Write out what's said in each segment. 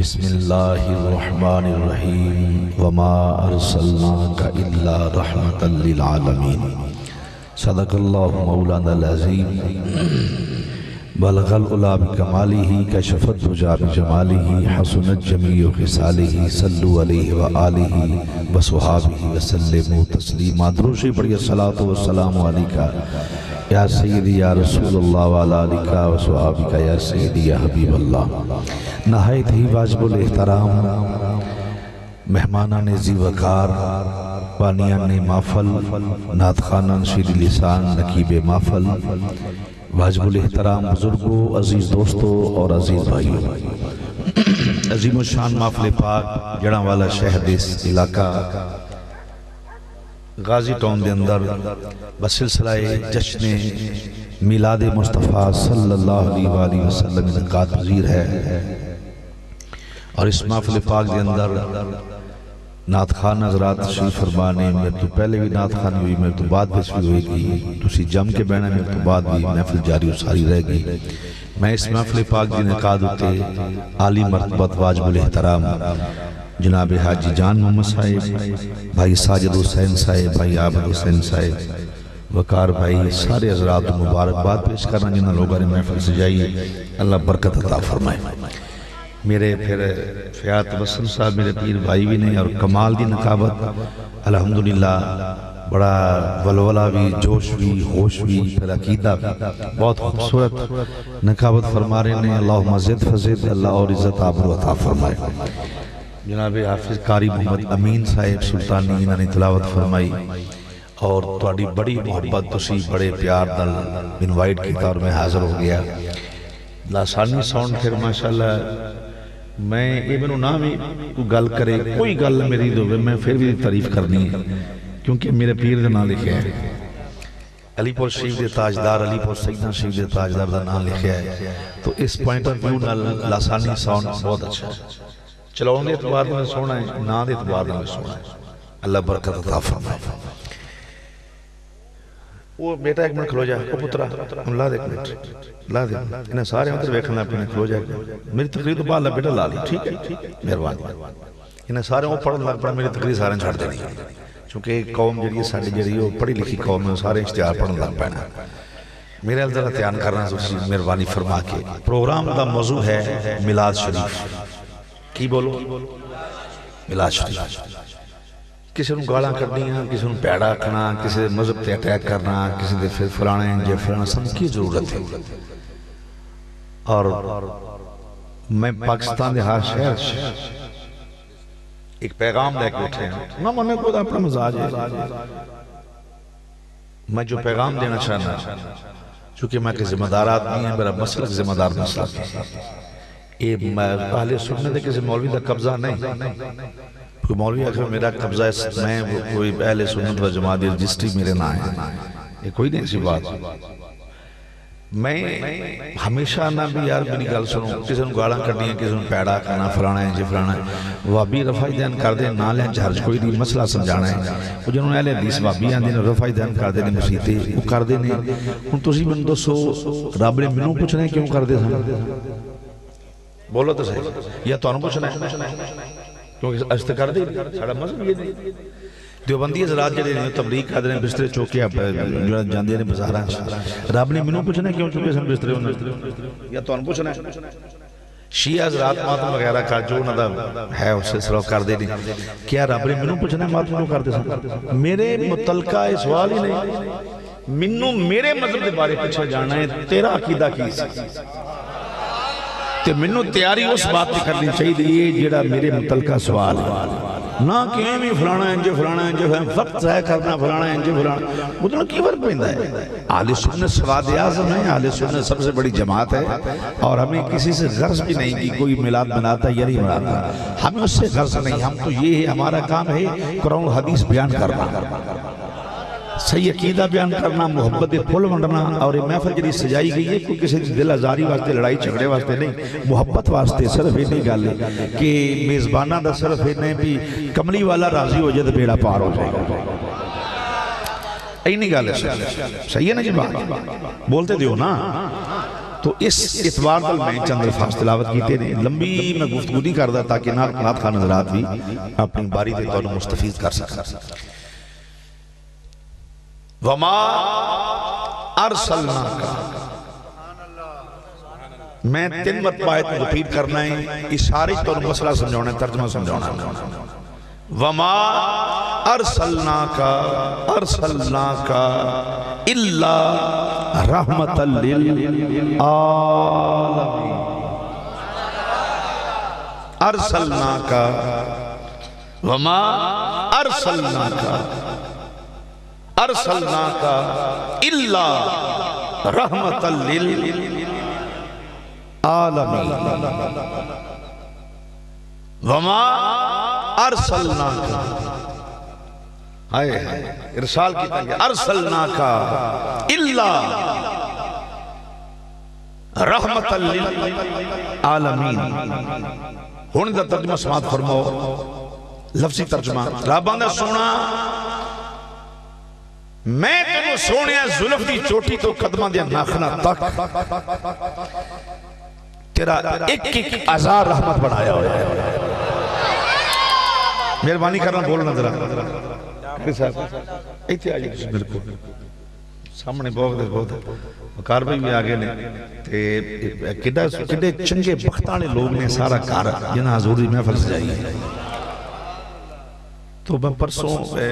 بسم اللہ الرحمن الرحیم وما ارسلناک الا رحمتا للعالمین صدق اللہ مولانا العظیم بلغ العلا بکمالہ کشف الدجی بجمالہ حسنت جمیع خصالہ صلو علیہ وآلہ وصحابہ وسلموا تسلیما دروشی پڑھی الصلاۃ والسلام علیکہ یا سیدی یا رسول اللہ وعلا علیکہ وصحابہ یا سیدی یا حبیب اللہ۔ نہایت ہی واجب الاحترام مہمانان ذی وقار بانیان محفل نعت خوانان شیریں لسان نقیب محفل واجب الاحترام بزرگوں عزیز دوستوں اور عزیز بھائیوں، عظیم الشان محفل پاک جڑانوالا شہر اس علاقہ غازی ٹون دے اندر بسلسلہ جشن میلاد مصطفیٰ صلی اللہ علیہ وآلہ وسلم انعقاد پذیر ہے، اور اس محفل پاک دے اندر نعت خوان حضرات تشریف فرمانے، میرے تو پہلے بھی نعت خوانی ہوئی، میرے تو بعد بھی ہوئے گی، تسی جم کے بہنا میرے تو بعد بھی محفل جاری و ساری رہ گئی۔ میں اس محفل پاک دے انعقاد ہوتے عالی مرتبت واجب الاحترام جناب حاجی جان محمد صاحب، بھائی ساجد حسین صاحب، بھائی عابد حسین صاحب، وقار بھائی، سارے حضرات مبارکباد پیش کرنا جنہاں لوگوں نے محفل سجائی، اللہ برکت عطا فرمائے۔ میرے پھر فیاض تبسم صاحب میرے پیر بھائی بھی نہیں، اور کمال دی نقابت الحمدللہ بڑا ولولہ بھی، جوش بھی، ہوش بھی، پھر عقیدہ بھی، بہت خوبصورت نقابت فرما رہے ہیں۔ اللہم زد فزد، اللہ اور عزت آبرو عطا فرمائے۔ جناب حافظ قاری محمد امین صاحب سلطانی انہوں نے تلاوت فرمائی، اور تواڈی بڑی محبت تسی بڑے پیار نال انوائٹ کیتا اور میں حاضر ہو گیا۔ لاسانی ساؤنڈ پھر ماشاءاللہ میں یہ منو نہ بھی کوئی گل کرے، کوئی گل میری دو میں پھر بھی تعریف کرنی ہے، کیونکہ میرے پیر دا نام لکھے ہے، علی پور شریف دے تاجدار، علی پور سیدنا شریف دے تاجدار دا نام لکھے ہے، تو اس پوائنٹ آف ویو نال لاسانی ساؤنڈ بہت اچھا ہے، چلاؤں دے اعتبار میں سونا ہے، نا دے اعتبار میں سونا ہے، اللہ برکت عطا فرمائے۔ وہ بیٹا ایک منٹ کھلو جا، وہ پترہ لا دے ایک منٹ، لا دے انہیں سارے مطلب ویکھنا اپنے کھلو جا، میری تقریر تو بعد اللہ بیٹا لا لی، ٹھیک ہے مہربانی، انہیں سارے وہ پڑھن لگ پڑا، میری تقریر سارے چھڑ دینی، چونکہ ایک قوم جڑی ساڑی جڑی وہ پڑھی لکھی قوم ہے، سارے اشتہار پڑھن لگ پڑنا۔ میرے الذرہ تیان کرنا مہربانی فرما کے پروگرام دا موضوع ہے میلاد شریف، کی بولو میلاد شریف۔ کسی نے گالاں کرنی ہیں، کسی نے پیڑا کرنا، کسی نے مذہب تے اٹیک کرنا، کسی نے پھر فلانے جے فلانے سب کی ضرورت ہے، اور میں پاکستان دے ہر شہر ایک پیغام لے کے اٹھے ہیں، میں منہ کو اپنا مزاج ہے، میں جو پیغام دینا چاہنا چونکہ میں کہ ذمہ دار آدمی ہیں، میرا مسلک ذمہ دار مسلک ہے، یہ اہل سنت ہے، کسی مولوی دا قبضہ نہیں، کوئی مولوی اگر میرا قبضہ ہے، میں کوئی اہل سنت و جماعت رجسٹری میرے نہ ہے، یہ کوئی نہیں سی بات۔ میں ہمیشہ نہ بھی یار میری گل سنوں، کسی نے گاڑاں کرنی ہے، کسی نے پیڑا کرنا، فلانا ہے جی فلانا ہے، وابی رفعی دین کر دیں، نہ لیں جھرج کوئی نہیں، مسئلہ سمجھانا ہے، وہ جنہوں نے اہل حدیث وابی آن دیں رفعی دین کر دیں مسیطے وہ کر دیں، ان تو سی بندو سو رب نے منوں پوچھنا ہے کیوں کر دیں بولو تو صحیح، یا تو انہوں پوچھنا ہے کیونکہ اشت کر دی ساڑھا مذہب یہ نہیں۔ دیوبندی حضرات جڑے نے تبلیغ کر دے بسترے چوکے جاندے نے بزاراں رب نے منوں پوچھنا کیوں چکے سن بسترے انہوں یا تو ان پوچھنا ہے۔ شیعہ حضرات ماتم وغیرہ کا جو نہ ہے اس سے سلو کر دے نہیں، کیا رب نے منوں پوچھنا ہے ماتم کر دے سن؟ میرے متعلقہ سوال ہی نہیں، منوں میرے مذہب دے بارے پچھا جانا ہے، تیرا عقیدہ کی سی تے منوں تیاری اس بات کی کرنی چاہیے دیئے جڑا میرے متعلقہ سوال ہے، نہ کہ میں فلانا انجے فلانا انجے وقت ضائع کرنا فلانا انجے فلانا، مطلب کی فرق پہندا ہے؟ اہل سنت سواد اعظم ہے، اہل سنت سب سے بڑی جماعت ہے، اور ہمیں کسی سے غرض بھی نہیں کہ کوئی میلاد مناتا یا نہیں مناتا، ہمیں اس سے غرض نہیں، ہم تو یہ ہے ہمارا کام ہے قرآن و حدیث بیان کرنا، صحیح عقیدہ بیان کرنا، محبت پھول ونڈنا، اور یہ محفل جڑی سجائی گئی ہے کوئی کسی دل آزاری واسطے لڑائی جھگڑے واسطے نہیں، محبت واسطے، صرف یہ نہیں گل ہے کہ میزبانہ دا صرف یہ نہیں بھی کملی والا راضی ہو جائے تو بیڑا پار ہو جائے گا، یہی نہیں گل ہے، صحیح ہے نا جی بات بولتے دیو نا، تو اس اعتبار پر میں چند الفاظ تلاوت کیتے ہیں، لمبی میں گفتگو نہیں کردا تاکہ نعت خان حضرات بھی اپنی باری دے تو مستفید کر سکیں۔ وما ارسلناک، میں 3 مرتبہ آیت کو ریپیٹ کرنا ہے، اشارے تو مسئلہ سمجھانا ہے، ترجمہ سمجھانا ہے۔ وما ارسلناک الا رحمتا للعالمین، ارسلناک وما ارسلناک الا رحمتا للعالمین، وما ارسلناک، ارسال کیتا گیا، ارسلناک الا رحمتا للعالمین۔ ہون دا ترجمہ سماعت فرماؤ، لفظی ترجمہ، رب آندہ سونا میں تینوں سونے زلف دی چوٹی تو قدمہ دیا ناخنا تک تیرا ایک ہزار رحمت بڑھایا ہویا ہے۔ مہربانی کرنا بولنا ذرا ایتھے آجے کسی بالکل سامنے بہت وقار بھائی بھی آگے نے کڈے چنگے بختانے لوگ نے سارا کار جنہاں حضور دی محفل سجائی ہے۔ تو میں پرسوں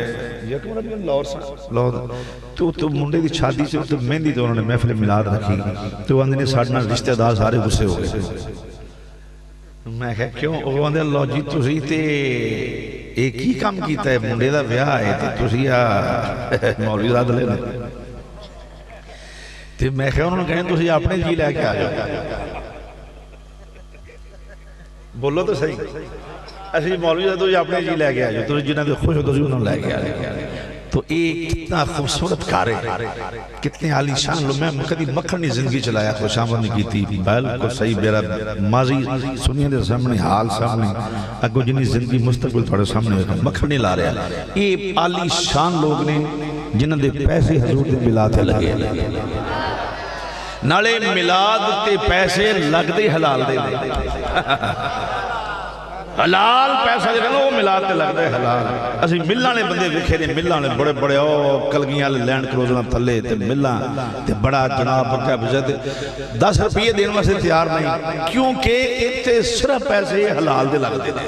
تو منڈے دی شادی سے تو مہندی تو انہوں نے محفل میلاد رکھی، تو اندھے نے ساڑھنا رشتہ دار سارے غصے ہو گئے۔ میں کہا کیوں؟ وہ اندھے اللہ جی تو سی تے ایک ہی کام کیتا ہے، منڈے دا بیاہ ہے تو سی مولوی زاد لینا۔ تو میں کہا انہوں نے کہیں تو سی اپنے جی لے کے آجا، بولو تو صحیح، ایسی مولوی زاد تو سی اپنے جی لے کے آجا، تو جنہاں دے خوش ہو تو سی انہوں نے لے کے آجا۔ تو ایک کتنا خوبصورت کارے، کتنے عالی شان لوگ، میں کدی مکھنی زندگی چلایا، خوش آمد نہیں کی تھی، بالکل صحیح، میرا ماضی سنیے دے سامنے، حال سامنے، اگو جنہی زندگی مستقبل تھوڑے سامنے مکھنی لا رہے ہیں۔ یہ عالی شان لوگ نے جنہاں دے پیسے حضور دے ملاد لگے، نالے ملاد تے پیسے لگ دے حلال دے حلال پیسہ جگہ وہ ملاد تے لگ دے حلال۔ اسی ملانے بندے وکھے نے، ملانے بڑے بڑے کلگیاں لینڈ کروزنہ تھلے تے ملان تے بڑا جناب بکیا بجھتے 10 روپیے دینے سے تیار نہیں، کیونکہ اتنے صرف پیسے حلال دے لگ دے دے۔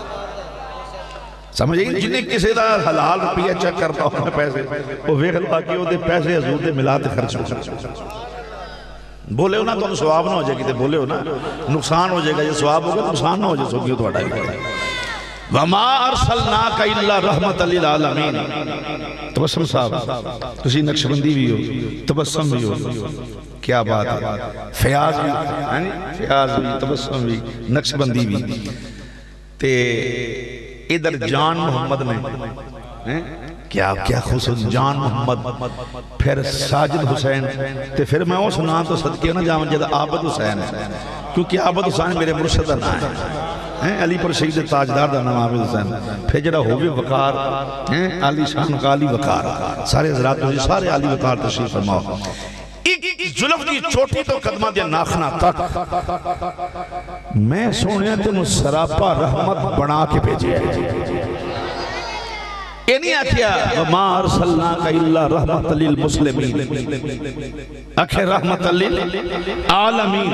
سمجھیں جنہیں کسی دا حلال روپیہ چیک کرتا ہوں پیسے، وہ ویکھ لو آکے وہ دے پیسے حضور دے ملاد تے خرچ ہو۔ بولے ہو نا تو سواب نہ ہو جائے گی، بولے ہو نا نقصان ہو جائے گا، یہ سواب ہوگا نقصان نہ ہو جائے سوگی تو اٹھائی گا۔ وَمَا أَرْسَلْنَاكَ إِلَّا رَحْمَةً لِلْعَالَمِينَ۔ تبسم صاحب تسی نقشبندی بھی ہو، تبسم بھی ہو، کیا بات ہے، فیاض بھی، تبسم بھی، نقشبندی بھی، تے ادھر جان محمد نے کیا خصوص جان محمد، پھر ساجد حسین، تے پھر میں وہ سنا تو صدقے نہ جاؤں جدہ عابد حسین ہے، کیونکہ عابد حسین میرے مرشد نہ ہے، علی پر شہید تاجدار دا نام عابد حسین، پھر جدہ ہوگی وقار، علی شان کا علی وقار، سارے حضرات مجھے سارے علی وقار تشریف فرماؤ۔ ظلف دی چھوٹی تو قدمہ دیا ناخنا تک میں سونے تنو سراپا رحمت بنا کے بھیجے ہیں۔ یہ نہیں آکھیا وَمَا أَرْسَلْنَاكَ إِلَّا رَحْمَةً لِلْمُسْلِمِينَ، آکھے رحمة للعالمین۔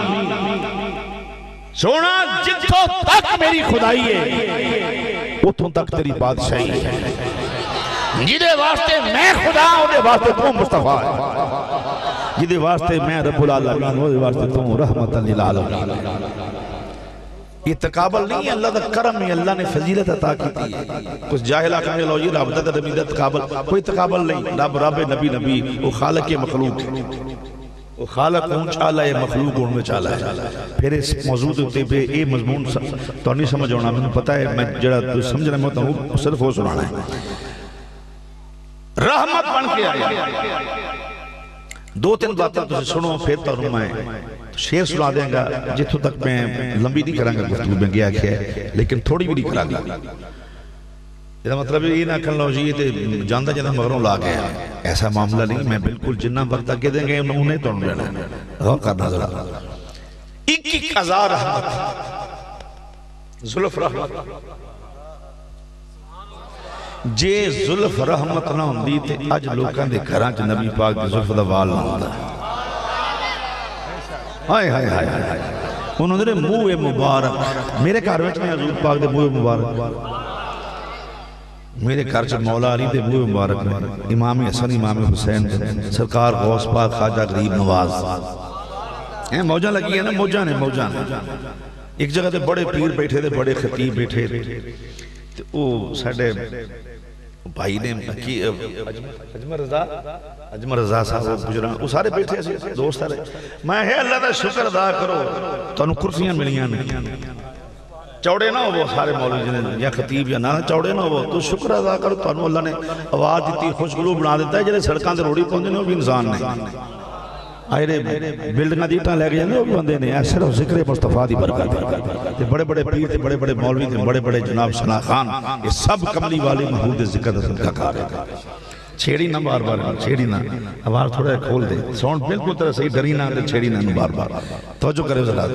سونا جتوں تک میری خدائی ہے اتوں تک تیری بادشاہی ہے، جدے واسطے میں خدا ہوں دے واسطے تو مصطفیٰ ہے، جدے واسطے میں رب العالمین ہوں دے واسطے تو رحمة للعالمین۔ یہ تقابل نہیں ہے، اللہ دا کرم ہے، اللہ نے فضیلت عطا کی تھی ہے۔ کچھ جاہل آکھنے لو یہ رب دا نبی دا تقابل، کوئی تقابل نہیں، رب نبی وہ خالق مخلوق ہے، وہ خالق ہون چالا ہے، مخلوق ہون میں چالا ہے۔ پھر اس موضوع ہوتے پہ یہ مضمون تو نہیں سمجھ ہونا، میں پتہ ہے میں جڑا سمجھنا میں ہوتا ہوں صرف وہ سنانا ہے۔ رحمت بن کے آیا، 2-3 باتیں تو سنو پھر تو میں شیر سنا دیں گا، جتوں تک میں لمبی نہیں کروں گا گفتگو میں گیا کیا ہے، لیکن تھوڑی بھی نہیں کروں گا۔ یہ مطلب یہ نہ کھلنا ہو جی یہ جاندہ جاندہ مغروں لا گیا ایسا معاملہ نہیں میں بالکل جنہ وقت تک دیں گے انہیں تو انہیں لینا غور کرنا ذرا 21,000 رحمت ظلف رحمت جے ظلف رحمت نہ ہوندی تے اج لوکاں دے گھراں چ نبی پاک دی ظلف دا وال نہ ہوندا ہائے ہائے ہائے ہائے انہوں نے منہ مبارک میرے گھر وچ میں حضور پاک دے منہ مبارک میرے گھر چ مولا علی دے منہ مبارک میں امام حسن امام حسین سرکار غوث پاک خواجہ غریب نواز موجاں لگی ہیں نا موجاں نے موجاں ایک جگہ تے بڑے پیر بیٹھے تھے بڑے خطیب بیٹھے تھے وہ ساڑھے بھائی نے اجمر رضا صاحب گجران وہ سارے بیٹھے ہیں دوست سارے میں ہے اللہ دا شکر ادا کرو تو انہوں کرسیاں ملیاں نہیں چوڑے نہ ہو وہ سارے مولوی جنہیں یا خطیب یا نہ چوڑے نہ ہو تو شکر ادا کرو تو انہوں اللہ نے آواز دیتی خوشگلو بنا دیتا ہے جنہیں سڑکان دے روڑی پہنچے نہیں وہ بھی انسان نہیں آئے بلڈنگاں دیٹاں لے گئے وہ بھی بندے نے ایسے رہو ذکر مصطفیٰ دی برکت بڑے بڑے پیر تھے بڑے بڑے مولوی تھے بڑے بڑے جناب ثنا خان یہ سب کملی والے محمود ذکر کا کار ہے چھیڑی نہ بار بار چھیڑی نہ آواز تھوڑا کھول دے ساؤنڈ بالکل طرح صحیح ڈری نہ چھیڑی نہ بار بار توجہ کرے ذرا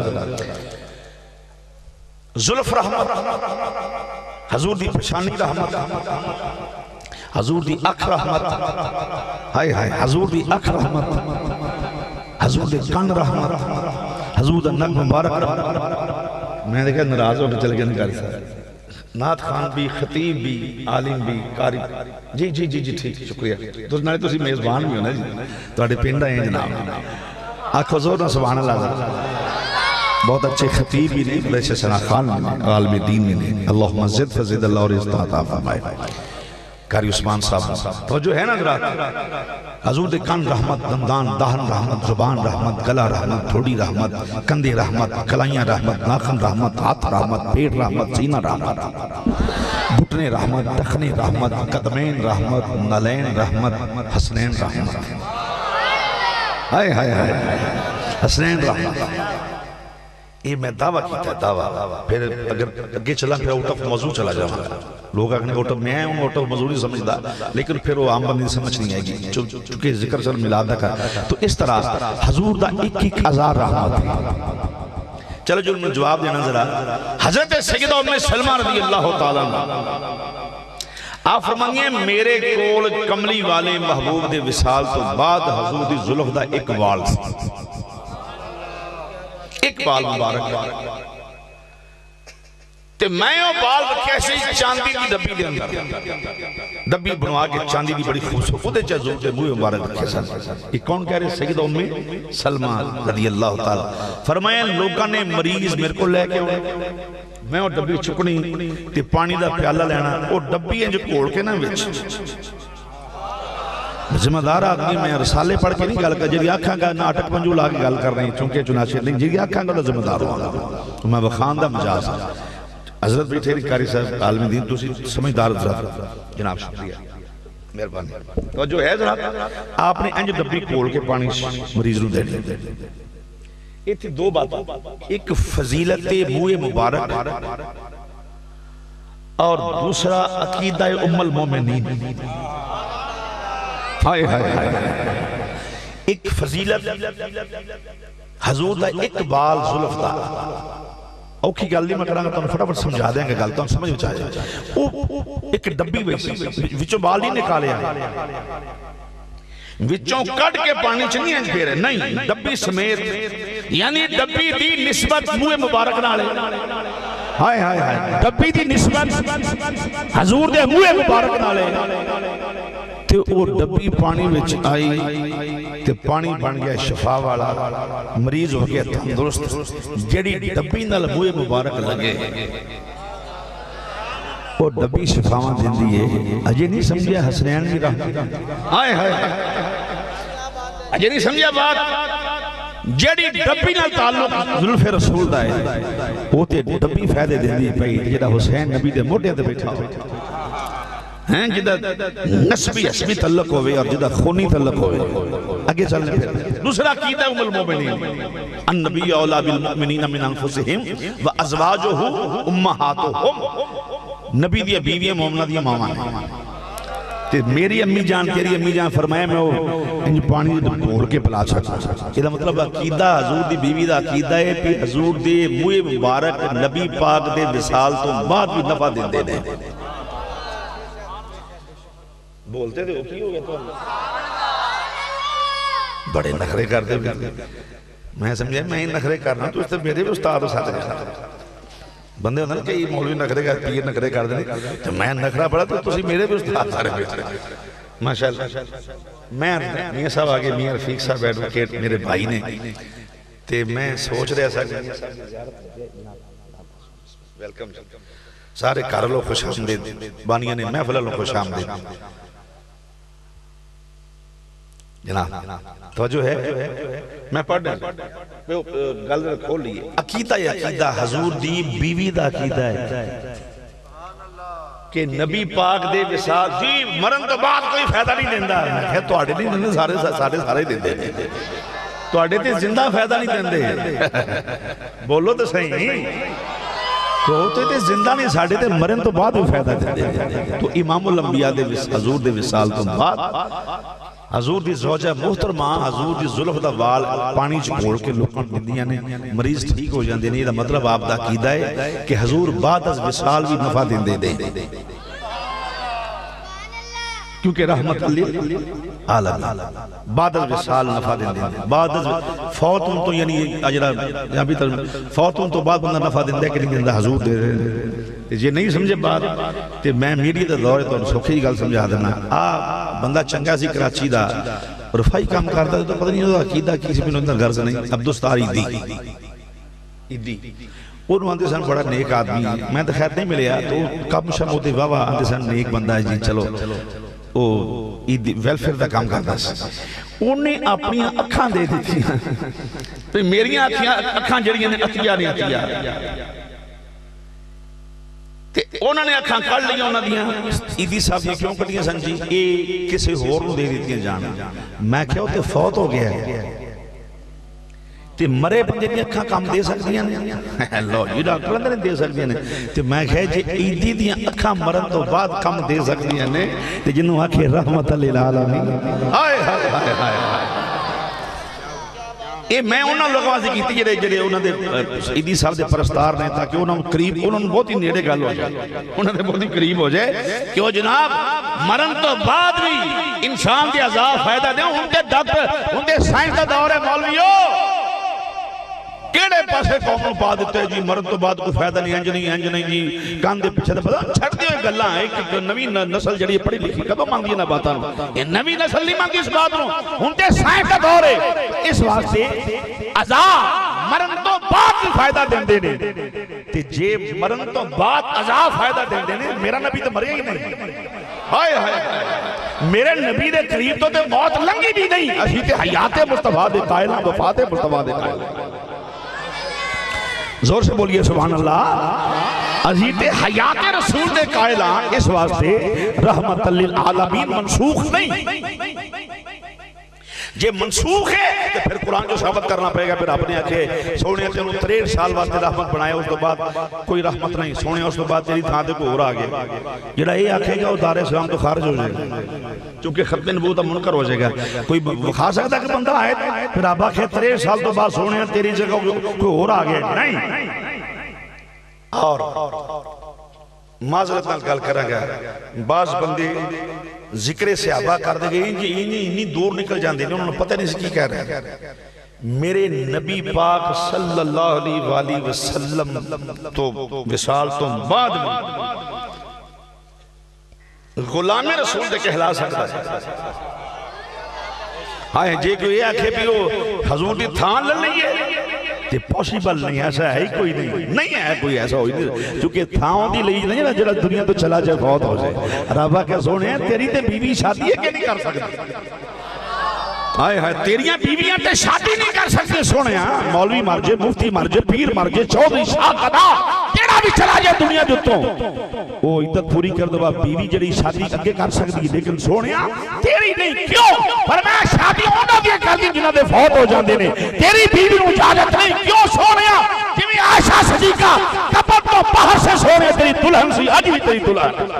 ظلف رحمت حضور دی پشانی رحمت حضور دی اکھ رحمت ہائے ہائے حضور دی اکھ رحمت حضور دی کن رحمت حضور دا نک مبارک رحمت میں نے کہا ناراض ہو کے چل گیا نہیں کر سکتا نات خان بھی خطیب بھی عالم بھی قاری جی جی جی جی ٹھیک شکریہ تو نالے تو اسی میزبان بھی ہونا جی تو اڑے پینڈا ہیں جناب آنکھو زور نہ سبحان اللہ بہت اچھے خطیب بھی نہیں بڑے ثنا خان عالم دین بھی نہیں اللہم زد فزد اللہ اور استعطا فرمائے قاری عثمان صاحب توجہ ہے نا حضرات حضور دے کان رحمت دندان دہن رحمت زبان رحمت گلا رحمت تھوڑی رحمت کندے رحمت کلائیاں رحمت ناخن رحمت ہاتھ رحمت پیٹ رحمت سینہ رحمت گھٹنے رحمت ٹخنے رحمت قدمین رحمت نلین رحمت حسنین رحمت ہائے ہائے ہائے حسنین رحمت یہ میں دعویٰ کیتا ہے دعویٰ پھر اگر اگے چلا پھر آؤٹ آف موضوع چلا جاؤں لوگ اگر آؤٹ آف میں آئے ہوں آؤٹ آف موضوع نہیں سمجھدا لیکن پھر وہ عام بندی سمجھ نہیں آئے گی چونکہ ذکر سر ملاد کا تو اس طرح حضور دا 21,000 رحمت ہے چلو جو میں جواب دینا ذرا حضرت سیدہ ام سلمہ رضی اللہ تعالیٰ آپ فرمائیے میرے کول کملی والے محبوب دے وصال تو بعد حضور دی ظلف دا ایک وال ایک بال مبارک تے میں وہ بال کیسے چاندی کی ڈبی دے اندر ڈبی بنوا کے چاندی کی بڑی خوبصورت خود چیزوں تے منہ مبارک رکھے سن یہ کون کہہ رہے سیدہ ام سلمہ رضی اللہ تعالی فرمایا لوگاں نے مریض میرے کو لے کے میں وہ ڈبی چکنی تے پانی دا پیالہ لینا وہ ڈبی ہیں جو کھول کے نا وچ ذمہ دار آدمی میں رسالے پڑھ کے نہیں گل کر جی آنکھاں کا ناٹک منجو لا کے گل کر رہی چونکہ چنانچہ نہیں جی آنکھاں کا ذمہ دار ہوں میں بخاندہ مجاز حضرت بھی تھے قاری صاحب عالم دین تو سمجھدار حضرت جناب شکریہ مہربانی تو جو ہے حضرت آپ نے انج ڈبی کھول کے پانی مریض نوں دے دیا یہ تھی دو باتیں ایک فضیلت منہ مبارک اور دوسرا عقیدہ ام المومنین ہائے ہائے ہائے ایک فضیلت حضور دا ایک بال ظلف دا اوکھی گل نہیں میں کراں گا تو فٹافٹ سمجھا دیں گے گل تو سمجھ بچا جائے ایک ڈبی وچوں بال نہیں نکالے آئے وچوں کٹ کے پانی چنی ہیں پھیرے نہیں ڈبی سمیت یعنی ڈبی دی نسبت منہ مبارک نالے ہائے ہائے ہائے ڈبی دی نسبت حضور دے منہ مبارک نالے تے وہ ڈبی پانی وچ آئی تے پانی بن گیا شفا والا مریض ہو گیا تندرست جڑی ڈبی نال منہ مبارک لگے وہ ڈبی شفاواں دیندی ہے اجے نہیں سمجھیا حسنین بھی رحمت آئے ہائے اجے نہیں سمجھیا بات جڑی ڈبی نال تعلق ظلف رسول دا ہے وہ تے ڈبی فائدے دیندی پئی جڑا حسین نبی دے موڈے تے بیٹھا ہیں جدہ نسبی اسمی تعلق ہوئے اور جدہ خونی تعلق ہوئے آگے چلنے پھر دوسرا عقیدہ ام المومنین النبی اولا بالمؤمنین من انفسہم و ازواجہ امہاتہم نبی دیا بیویاں مومنہ دیا ماما نے میری امی جان تیری امی جان فرمایا میں وہ انج پانی بھول کے پلا سکتا یہ مطلب عقیدہ حضور دی بیوی دا عقیدہ ہے کہ حضور دے موئے مبارک نبی پاک دے وصال تو بعد بھی نفع دین دے دیں بولتے تھے وہ کی ہو گیا تو بڑے نخرے کر دے میں سمجھے میں نخرے کرنا تو اس سے میرے بھی استاد ساتھ بندے ہوندے نا کہ مولوی نخرے کر پیر نخرے کر دیں تو میں نخرہ پڑا تو تسی میرے بھی استاد سارے بیٹھے ماشاءاللہ میں میاں صاحب آگے میاں رفیق صاحب ایڈوکیٹ میرے بھائی نے تے میں سوچ رہا سا ویلکم سارے کارلو خوش آمدید بانیاں نے محفل لو خوش آمدید جناب توجہ ہے میں پڑھ رہا گل کھول لیے عقیدہ یا عقیدہ حضور دی بیوی دا عقیدہ ہے کہ نبی پاک دے وصال جی مرن تو بعد کوئی فائدہ نہیں دیندہ ہے تو آڑے نہیں دیندے سارے دیندے تو آڑے تے زندہ فائدہ نہیں دیندے بولو تو صحیح تو تے زندہ نہیں ساڑے تے مرن تو بعد کوئی فائدہ دیندے تو امام الانبیاء دے حضور دے وصال تو بعد حضور دی زوجہ محترمہ حضور دی ظلف دا وال پانی چھوڑ کے لوکاں بندیاں نے مریض ٹھیک ہو جاندے نہیں دا مطلب آپ دا عقیدہ ہے کہ حضور بعد از وصال بھی نفع دے دے کیونکہ رحمت اللہ عالم بعد از وصال نفع دے دے بعد از فوتوں تو یعنی اجرہ یہاں بھی فوتوں تو بعد بندہ نفع دے کہ نہیں حضور دے یہ نہیں سمجھے بات کہ میں میڈیا دا دور ہے تو سوکھی گل سمجھا دینا بندہ چنگا سی کراچی دا رفائی کام کرتا ہے تو پتہ نہیں ہوتا عقیدہ کسی بھی اندر غرض نہیں عبدالستار عیدی انہوں آنتے سن بڑا نیک آدمی میں تو خیر نہیں ملیا تو کب شم ہوتے واہ آنتے سن نیک بندہ ہے جی چلو وہ ویلفیر دا کام کرتا ہے انہیں اپنی اکھاں دے دیتی ہیں میری اکھاں جڑیاں نے عطیہ نہیں عطیہ انہوں نے اکھاں کر لیا انہوں نے دیا عیدی صاحب یہ کیوں کٹیاں سن جی یہ کسی اور نو دے دیتی ہیں جانا میں کیا ہوتے فوت ہو گیا ہے تے مرے بندے بھی اکھاں کام دے سکتی ہیں لو یہ ڈاکٹر اندر دے سکتی ہیں تے میں کہا جی عیدی دیا اکھاں مرن تو بعد کم دے سکتی ہیں تے جنہوں آکھے رحمت للعالمین ہائے ہائے ہائے ہائے اے میں انہوں لوگوں سے کیتی جڑے انہوں نے عیدی صاحب دے پرستار نے تاکہ انہوں قریب انہوں نے بہت ہی نیڑے گل ہو جائے انہوں نے بہت ہی قریب ہو جائے کہ وہ جناب مرن تو بعد بھی انسان دے عذاب فائدہ دیں ان کے ڈاکٹر ان کے سائنس دا دور ہے مولویوں کیڑے پاسے قوموں پا دیتے ہیں جی مرن تو بعد کوئی فائدہ نہیں انج نہیں جی کان دے پچھے دے پتا چھڑ دیئے گلہ ہیں ایک نوی نسل جڑی پڑھی لکھی کبھا مانگی نہ باتا یہ نوی نسل نہیں مانگی اس بات رو ان کے سائن کا دور ہے اس واسطے عذاب مرن تو بعد بھی فائدہ دیں دینے تے جے مرن تو بعد عذاب فائدہ دیں دینے میرا نبی تو مریا ہی نہیں ہائے ہائے میرے نبی دے قریب تو تے موت لنگی بھی نہیں اسی تے حیات مصطفیٰ دے قائلہ وفات مصطفیٰ دے قائلہ زور سے بولیے سبحان اللہ عزیز حیات رسول دے قائلہ اس واسطے رحمت للعالمین منسوخ نہیں یہ منسوخ ہے کہ پھر قرآن جو ثابت کرنا پڑے گا پھر اپنے آکھے سونے اچھے 63 سال واسطے رحمت بنائے اس تو بعد کوئی رحمت نہیں سونے اس تو بعد تیری تھا دے کو ہو رہا گئے جڑا یہ آکھے گا وہ دار اسلام تو خارج ہو جائے گا چونکہ ختم نبوت منکر ہو جائے گا کوئی بخار سکتا کہ بندہ آئے پھر آپ آکھے 63 سال تو بعد سونے تیری جگہ کوئی ہو رہا گئے نہیں اور معذرت نال گل کرا گیا بعض بندے ذکر صحابہ کر دے گئے انہی دور نکل جاندے انہوں نے پتہ نہیں سے کی کہہ رہے ہیں میرے نبی پاک صلی اللہ علیہ وآلہ وسلم تو وصال تو بعد میں غلام رسول دے کہلا سکتا ہے ہاں جے کوئی یہ آکھے بھی وہ حضور دی تھان لے لیے تے پوسیبل نہیں ایسا ہے کوئی نہیں ہے کوئی ایسا ہوئی نہیں چونکہ تھاؤں دی لئی نہیں نا جڑا دنیا تو چلا جائے بہت ہو جائے رابع کے سونے ہیں تیری تے بیوی شادی ہے کہ نہیں کر سکتے آئے ہائے تیریاں بیویاں تے شادی نہیں کر سکتے سونے ہیں مولوی مرجے مفتی مرجے پیر مرجے چودھری شاہ قدا کیڑا بھی چلا جائے دنیا جتوں وہ عدت پوری کر دو بیوی جڑی شادی اگے کر سکتی لیکن سونے ہیں تیری نہیں کیوں فرمایا شادی ہونا بھی کر دی جنہاں دے فوت ہو جاندے نے تیری بیوی اجازت نہیں کیوں سونے ہیں جویں عائشہ صدیقہ قبر تو باہر سے سونے تیری دلہن سی آج بھی تیری دلہن.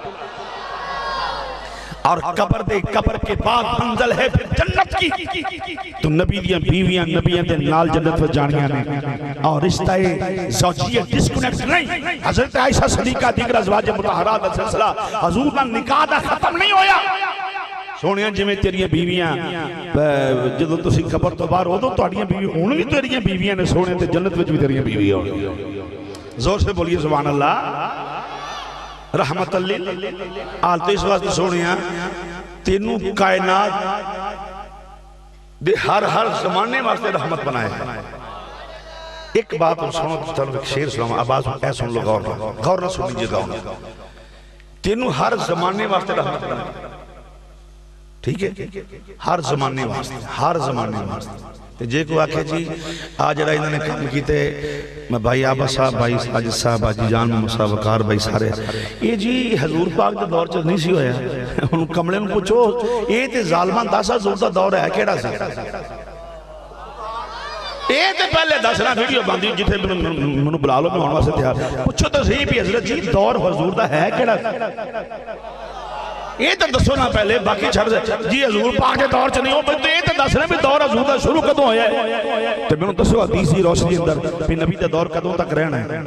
اور قبر کے بعد منزل ہے پھر جنت کی. تو نبی دیاں بیویاں نبیاں دے نال جنت پر جانیاں نے. اور رشتہ زوجیت ڈسکنیکٹ نہیں. حضرت عائشہ صدیقہ دیگر ازواج مطہرات دا سلسلہ حضور کا نکاح دا ختم نہیں ہویا. سونیاں جی میں تیریاں بیویاں جدو تسی قبر تو باہر ہو دو تہاڈیاں بیویاں ہن بھی تیریاں بیویاں نے سونے تے جنت وچ بھی تیریاں بیویاں ہون. زور سے بولیے سبحان اللہ. رحمت اللہ آل تو اس واسطے سونیاں تینوں کائنات دے ہر زمانے واسطے رحمت بنائے. ایک بات سنو تو ایک شیر سنو آواز اے سن لو غور نہ سن لیجیے گا. تینوں ہر زمانے واسطے رحمت بنائے. ٹھیک ہے ہر زمانے واسطے. جے کو آکھے جی آج رہا انہوں نے کام کیتے میں بھائی آبا صاحب بھائی ساجد صاحب بھائی جان موسیٰ وقار بھائی سارے یہ جی حضور پاک دے دور چل نہیں سی ہویا. انہوں کمڑے میں پوچھو یہ تے ظالمان داسا حضور دا دور ہے کیڑا سی. یہ تے پہلے دسنا ویڈیو باندھی جتھے منو بلا لو میں ہونا سے تیار پوچھو تو صحیح بھی حضرت جی دور حضور دا ہے کیڑا سی. یہ تو دسو نا پہلے باقی چھڑ سے جی حضور پاک کے دور چ نہیں ہو تو یہ تو دسنے بھی دور حضور دا شروع کدوں ہویا ہے. تو میں نے دسو حدیثی روشنی اندر بھی نبی دا دور کدوں تک رہنا ہے.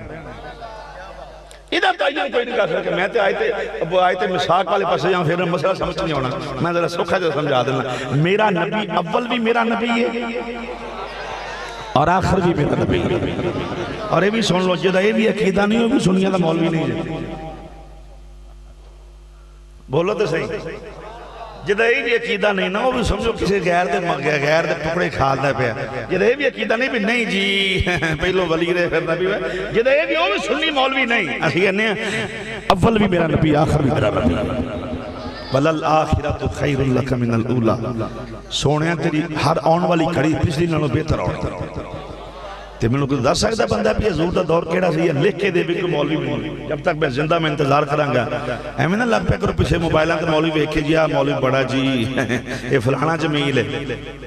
ادھر تو آئیے کوئی نہیں کہا سکتا میں تے آئے تے مساق والے پاسے جہاں پھر مسئلہ سمجھ نہیں ہونا. میں ذرا سکھا جو سمجھا دینا میرا نبی اول بھی میرا نبی ہے اور آخر بھی میرا نبی ہے. اور یہ بھی سن لو جدہ یہ بھی عقیدہ نہیں ہو بھی سنیا دا مولوی نہیں ہے. بولو تو صحیح جدہ یہ بھی عقیدہ نہیں نا وہ بھی سمجھو کسی غیر دے ٹکڑے کھالنا پیا. جدہ یہ بھی عقیدہ نہیں بھی نہیں جی پہلو ولی رہے پھر نبی ہوئے جدہ یہ بھی وہ بھی سنی مولوی نہیں. اسی کہنے ہیں اول بھی میرا نبی آخر بھی میرا نبی. وَلَلْآخِرَةُ خَيْرٌ لَكَ مِنَ الْأُولَى. سونیاں تیری ہر آن والی کڑی پچھلی نالوں بہتر آن. تے میں لوگ دس سکتا بندہ بھی حضور دا دور کیڑا سی لکھ کے دے بھی کوئی مولوی نہیں. جب تک میں زندہ میں انتظار کرانگا ایمیں نہ لگ پہ کرو پیچھے موبائلوں کے مولوی دیکھے جی مولوی بڑا جی یہ فلانا جمیل ہے.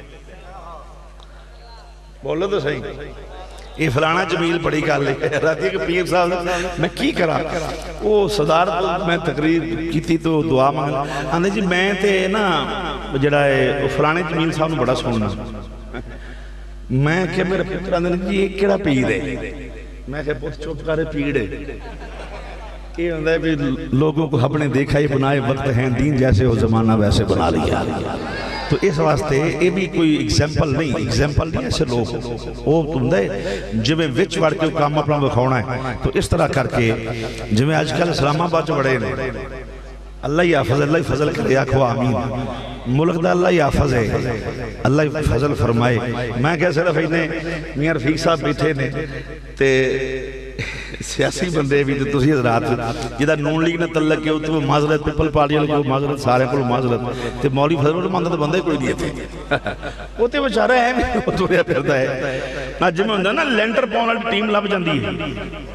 بولو تو صحیح یہ فلانا جمیل بڑی کر لے راتی کہ پیر صاحب میں کی کرا وہ صدارت میں تقریر کی تھی تو دعا مانگ آنے جی میں تے نا جڑا ہے فلانے جمیل صاحب نے بڑا سننا. میں کہ میرے پتر آنے جی یہ کیڑا پیر ہے. میں کہ پتر چوپ کرے پیڑ ہے. یہ ہوندہ ہے بھی لوگوں کو اپنے دیکھا یہ بنائے وقت ہیں دین جیسے ہو زمانہ ویسے بنا لیا. تو اس واسطے یہ بھی کوئی ایگزیمپل نہیں ایسے لوگ وہ ہوندہ ہے جو میں وچ وڑ کے کام اپنا بکھونا ہے. تو اس طرح کر کے جو میں آج کل اسلام آباد جو بڑے ہیں اللہ ہی حافظ اللہ ہی فضل کرے آکھو آمین. ملک دا اللہ ہی حافظ ہے اللہ ہی فضل فرمائے. میں کہہ صرف اینے میاں رفیق صاحب بیٹھے نے تے سیاسی بندے بھی تو تسی حضرات جدہ نون لیگ نے تعلق کیا تو معذرت پیپل پارٹی کو معذرت سارے کو معذرت تے مولوی فضل ماندہ تو بندے کوئی نہیں تھے. وہ تے بچارہ ہے وہ تو رہا پھرتا ہے نا جمع ہوندہ نا لینٹر پاؤن والی ٹیم لب جاندی ہے.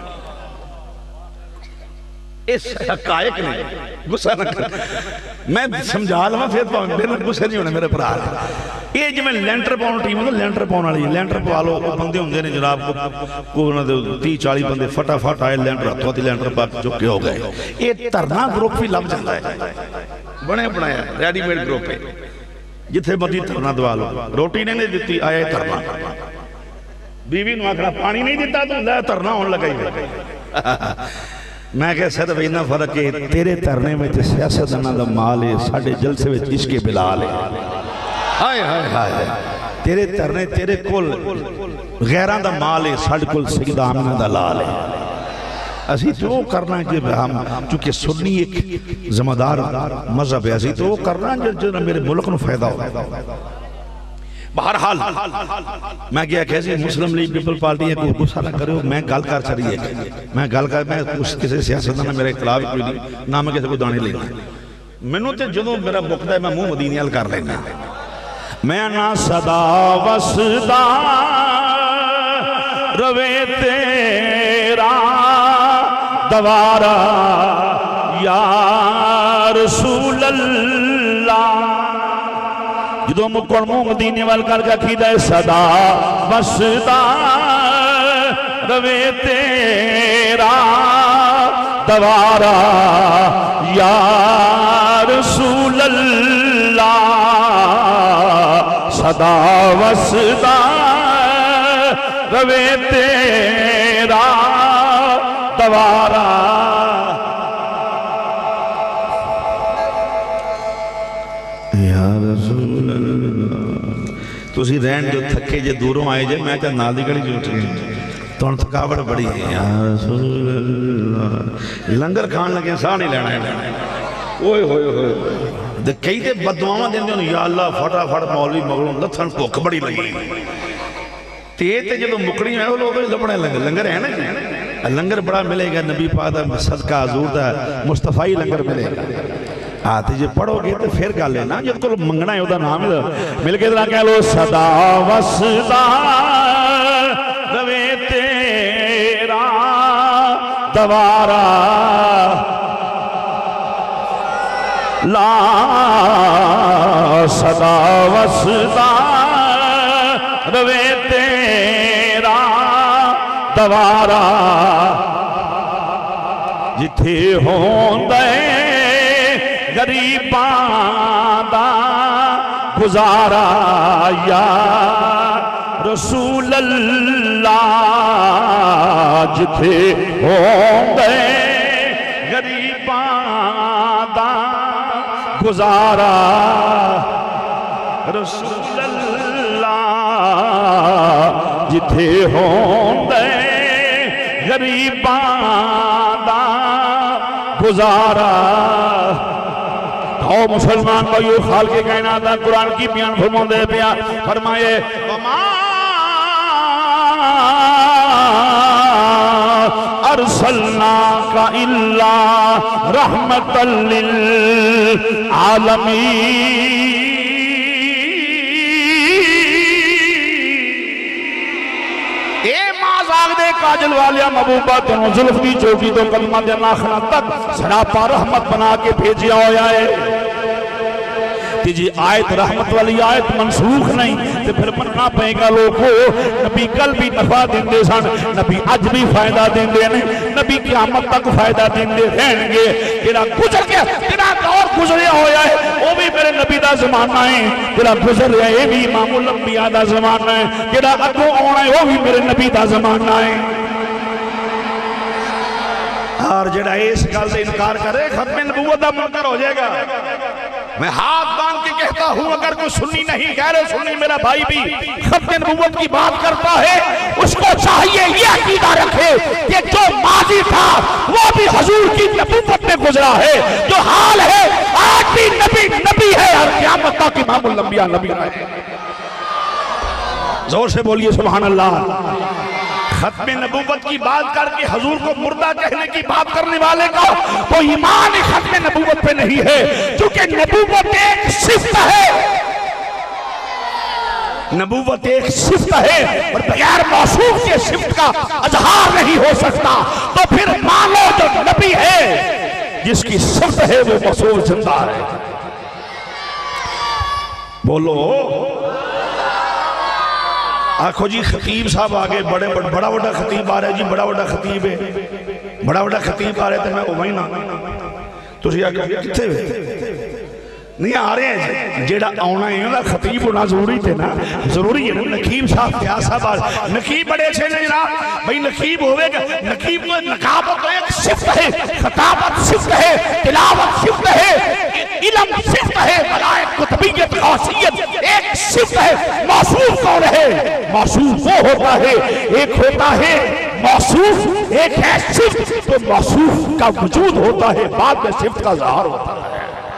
اس حقائق نے غصہ نہ کر میں سمجھا لوں پھر تو میرے غصہ نہیں ہونے میرے پر آ رہا. یہ جو میں لینٹر پاؤن ٹیم ہوتا لینٹر پاؤن والی لینٹر پا لو بندے ہوندے نے جناب کو 30-40 بندے فٹا فٹ آئے لینٹر ہاتھوں تی لینٹر پا جو کہ ہو گئے. یہ ترنا گروپ بھی لب جاتا ہے بنے بنایا ریڈی میڈ گروپ ہے جتھے مرضی ترنا دوا لو. روٹی نہیں دیتی آئے ترنا بیوی نو آکھنا پانی نہیں دیتا تو لے ترنا ہون لگائی ہے. میں کہہ صرف اینا فرق ہے تیرے ترنے میں تے سیاست انہا دا مال ہے ساڑھے جلسے میں عشق بلال ہے. ہائے ہائے ہائے تیرے ترنے تیرے کل غیران دا مال ہے ساڑھے کل سیدہ آمنہ دا لال ہے. اسی تو کرنا ہے کہ ہم چونکہ سنی ایک ذمہ مذہب ہے اسی تو کرنا ہے جو میرے ملک نو فائدہ ہو. بہرحال میں کیا کہتے ہیں مسلم لیگ پیپل پارٹی ہے کوئی غصہ نہ کرے میں گال کر چلی ہے میں گال کر میں کسی سیاست نہ میرا اختلاف کوئی نہیں نہ میں کسی کو دانے لینا. میں نے جدوں میرا مقدہ ہے میں منہ مدینی حل کر لینا. میں نہ صدا وسدا روے تیرا دوارا یا رسول اللہ. جدو مکڑ مو مدینے وال کر کا کھیدہ صدا بسدا روے تیرا دوارا یا رسول اللہ صدا وصدا روے تیرا دوارا یا رسول اللہ تسی رہن جو تھکے جے دوروں آئے جے میں چاہ نال دی گھڑی جو اٹھ گئے تو تھکاوٹ بڑی ہے یا رسول اللہ لنگر کھان لگے ساہ نہیں لینا ہے اوئے ہوئے ہوئے کئی تے بددعاواں دین دے یا اللہ پھٹا پھٹ مولوی مغلوم لتھن بھوک بڑی لگی تے جدو مکڑی ہیں وہ لوگ لبڑے لنگر ہے نا لنگر بڑا ملے گا نبی پاک دا صدقہ حضور دا مصطفی لنگر ملے گا آتے جب پڑھو گے تو پھر گا لینا جب کو منگنا ہے او دا نام ہے مل کے دلہ کہہ لو صدا وصدا روے تیرا دوارا لا صدا وصدا روے تیرا دوارا جتھے ہوندے غریباں دا گزارا یا رسول اللہ جتھے ہوندے غریباں دا گزارا رسول اللہ جتھے ہوندے غریباں دا گزارا او مسلمان بھائیو خالق کائنات دا قرآن کی بیان فرمون دے پیا فرمائے وما ارسلناک الا رحمتا للعالمین اے مازاگ دے کاجل والیا محبوبہ تنو ظلف کی چوکی تو کلمہ دے ناخنہ تک سراپا رحمت بنا کے بھیجیا ہویا ہے تیجی آیت رحمت والی آیت منسوخ نہیں تو پھر مننا پہے گا لوگو نبی کل بھی نفع دیں دے سن نبی اج بھی فائدہ دیں دے نہیں نبی قیامت تک فائدہ دیں دے رہن گے تیرا گزر گیا تیرا دور گزریا ہویا ہے وہ بھی میرے نبی دا زمانہ ہے تیرا گزر رہا ہے یہ بھی امام الانبیاء دا زمانہ ہے تیرا اگو آنا ہے وہ بھی میرے نبی دا زمانہ ہے اور جڑا اس گل سے انکار کرے ختم نبوت دا منکر ہو جائے گا میں ہاتھ باندھ کے کہتا ہوں اگر کوئی سنی نہیں غیر سنی میرا بھائی بھی ختم نبوت کی بات کرتا ہے اس کو چاہیے یہ عقیدہ رکھے کہ جو ماضی تھا وہ بھی حضور کی نبوت میں گزرا ہے جو حال ہے آج بھی نبی نبی ہے اور قیامت تک امام الانبیاء نبی رہے زور سے بولیے سبحان اللہ ختم نبوت کی بات کر کے حضور کو مردہ کہنے کی بات کرنے والے کا تو ایمان ختم نبوت پہ نہیں ہے چونکہ نبوت ایک صفت ہے نبوت ایک صفت ہے اور بغیر موصوف کے صفت کا اظہار نہیں ہو سکتا تو پھر مانو جو نبی ہے جس کی صفت ہے وہ موصوف زندہ ہے بولو آنکھو جی خطیب صاحب آگے بڑا بڑا خطیب آ رہا ہے جی بڑا بڑا خطیب ہے بڑا بڑا خطیب آ رہے تھے میں اوہی نا تو سی آگے کتے ہوئے نہیں آ رہے ہیں جیڑا آنا ہے نا خطیب ہونا ضروری تھے نا ضروری ہے نا نقیب صاحب فیاض صاحب آ رہے نقیب بڑے چھے نہیں جناب بھئی نقیب ہوئے گا نقیب تو نقابت ایک صفت ہے خطابت صفت ہے تلاوت صفت ہے علم صفت ہے ملائک قطبیت خاصیت ایک صفت ہے موصوف کون ہے موصوف وہ ہوتا ہے ایک ہوتا ہے موصوف ایک ہے صفت تو موصوف کا وجود ہوتا ہے بعد میں صفت کا ظاہر ہوتا ہے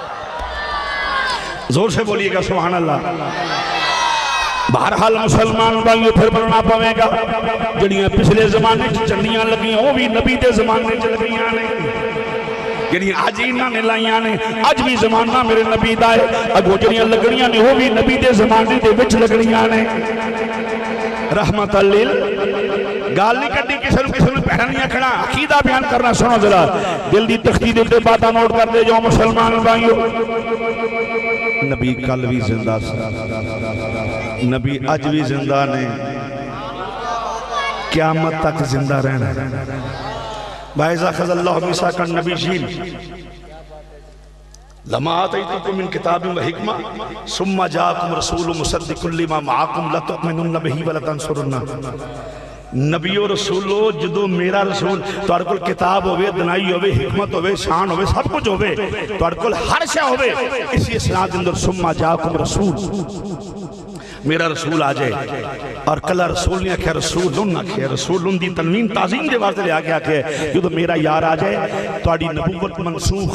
زور سے بولیے گا سبحان اللہ بہرحال مسلمان بھائیو پھر بننا پوے گا جڑیاں پچھلے زمانے چنڈیاں لگیاں وہ بھی نبی دے زمانے چ لگیاں نے جڑیاں آج انہاں نے لائیاں نے اج بھی زمانہ میرے نبی دا ہے اگو جڑیاں لگڑیاں نے وہ بھی نبی دے زمانے دے وچ لگڑیاں نے رحمت لیل گال نہیں کٹی کسی نے پہنا نہیں اکھنا عقیدہ بیان کرنا سنو ذرا دل دی تختی دل دے باتاں نوٹ کر دے جو مسلمان بھائیو نبی کل بھی زندہ سے نبی اج بھی زندہ نے قیامت تک زندہ رہنا وَإِذَا أَخَذَ اللَّهُ مِيثَاقَ النَّبِيِّينَ لَمَا آتَيْتُكُم مِّن كِتَابٍ وَحِكْمَةٍ ثُمَّ جَاءَكُمْ رَسُولٌ مُصَدِّقٌ لِّمَا مَعَكُمْ لَتُؤْمِنُنَّ بِهِ وَلَتَنصُرُنَّهُ نبیو رسولو جدو میرا رسول توڑ کل کتاب ہوئے دنائی ہوئے حکمت ہوئے شان ہوئے سب کچھ ہوئے توڑ کل ہر شے ہوئے اسی اسلام اندر ثم جاءکم رسول میرا رسول آ جائے اور کلا رسول نے آکھیا رسولن آکھیا رسولن دی تنوین تعظیم دے واسطے لے آکھیا کہ جدو میرا یار آ جائے توڑی نبوت منسوخ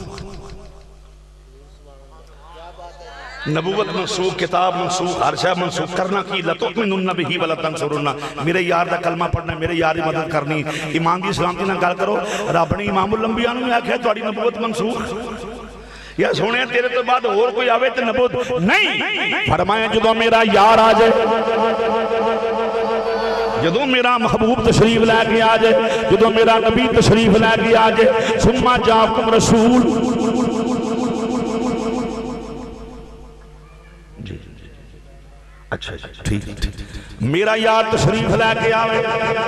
نبوت منسوخ کتاب منسوخ ہر شے منسوخ کرنا کی لَتُؤْمِنُنَّ بِهِ وَلَتَنصُرُنَّ میرے یار دا کلمہ پڑھنا میرے یار دی مدد کرنی ایمان دی سلامتی نہ گل کرو رب نے امام الانبیاء نے آکھیا تہاڈی نبوت منسوخ یا سونے تیرے تو بعد اور کوئی آوے تے نبوت نہیں فرمایا جدو میرا یار آ جائے جدو میرا محبوب تشریف لے کے آ جائے جدو میرا نبی تشریف لے کے آ جائے ثم جاءکم رسول اچھا ٹھیک میرا یار تشریف لے کے آوے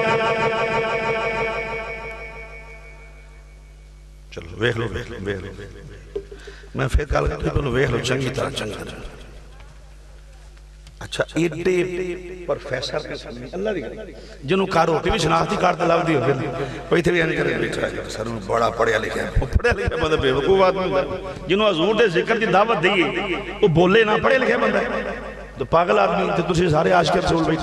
چلو ویکھ لو میں پھر کال کرتے پہلو ویکھ لو چنگی طرح چنگا اچھا ایڈے پروفیسر اللہ دی جنہوں کار ہوتی بھی شناختی کار تلاو دی ہوگی کوئی تھے بھی آنے کرے بیٹھا ہے سر بڑا پڑھیا لکھا ہے پڑھیا لکھا بندہ بے وقوف آدمی جنہوں حضور دے ذکر دی دعوت دیئے وہ بولے نہ پڑھے لکھا بندہ ہے تو پاگل آدمی تھے تُسی سارے عاشق رسول بیٹھے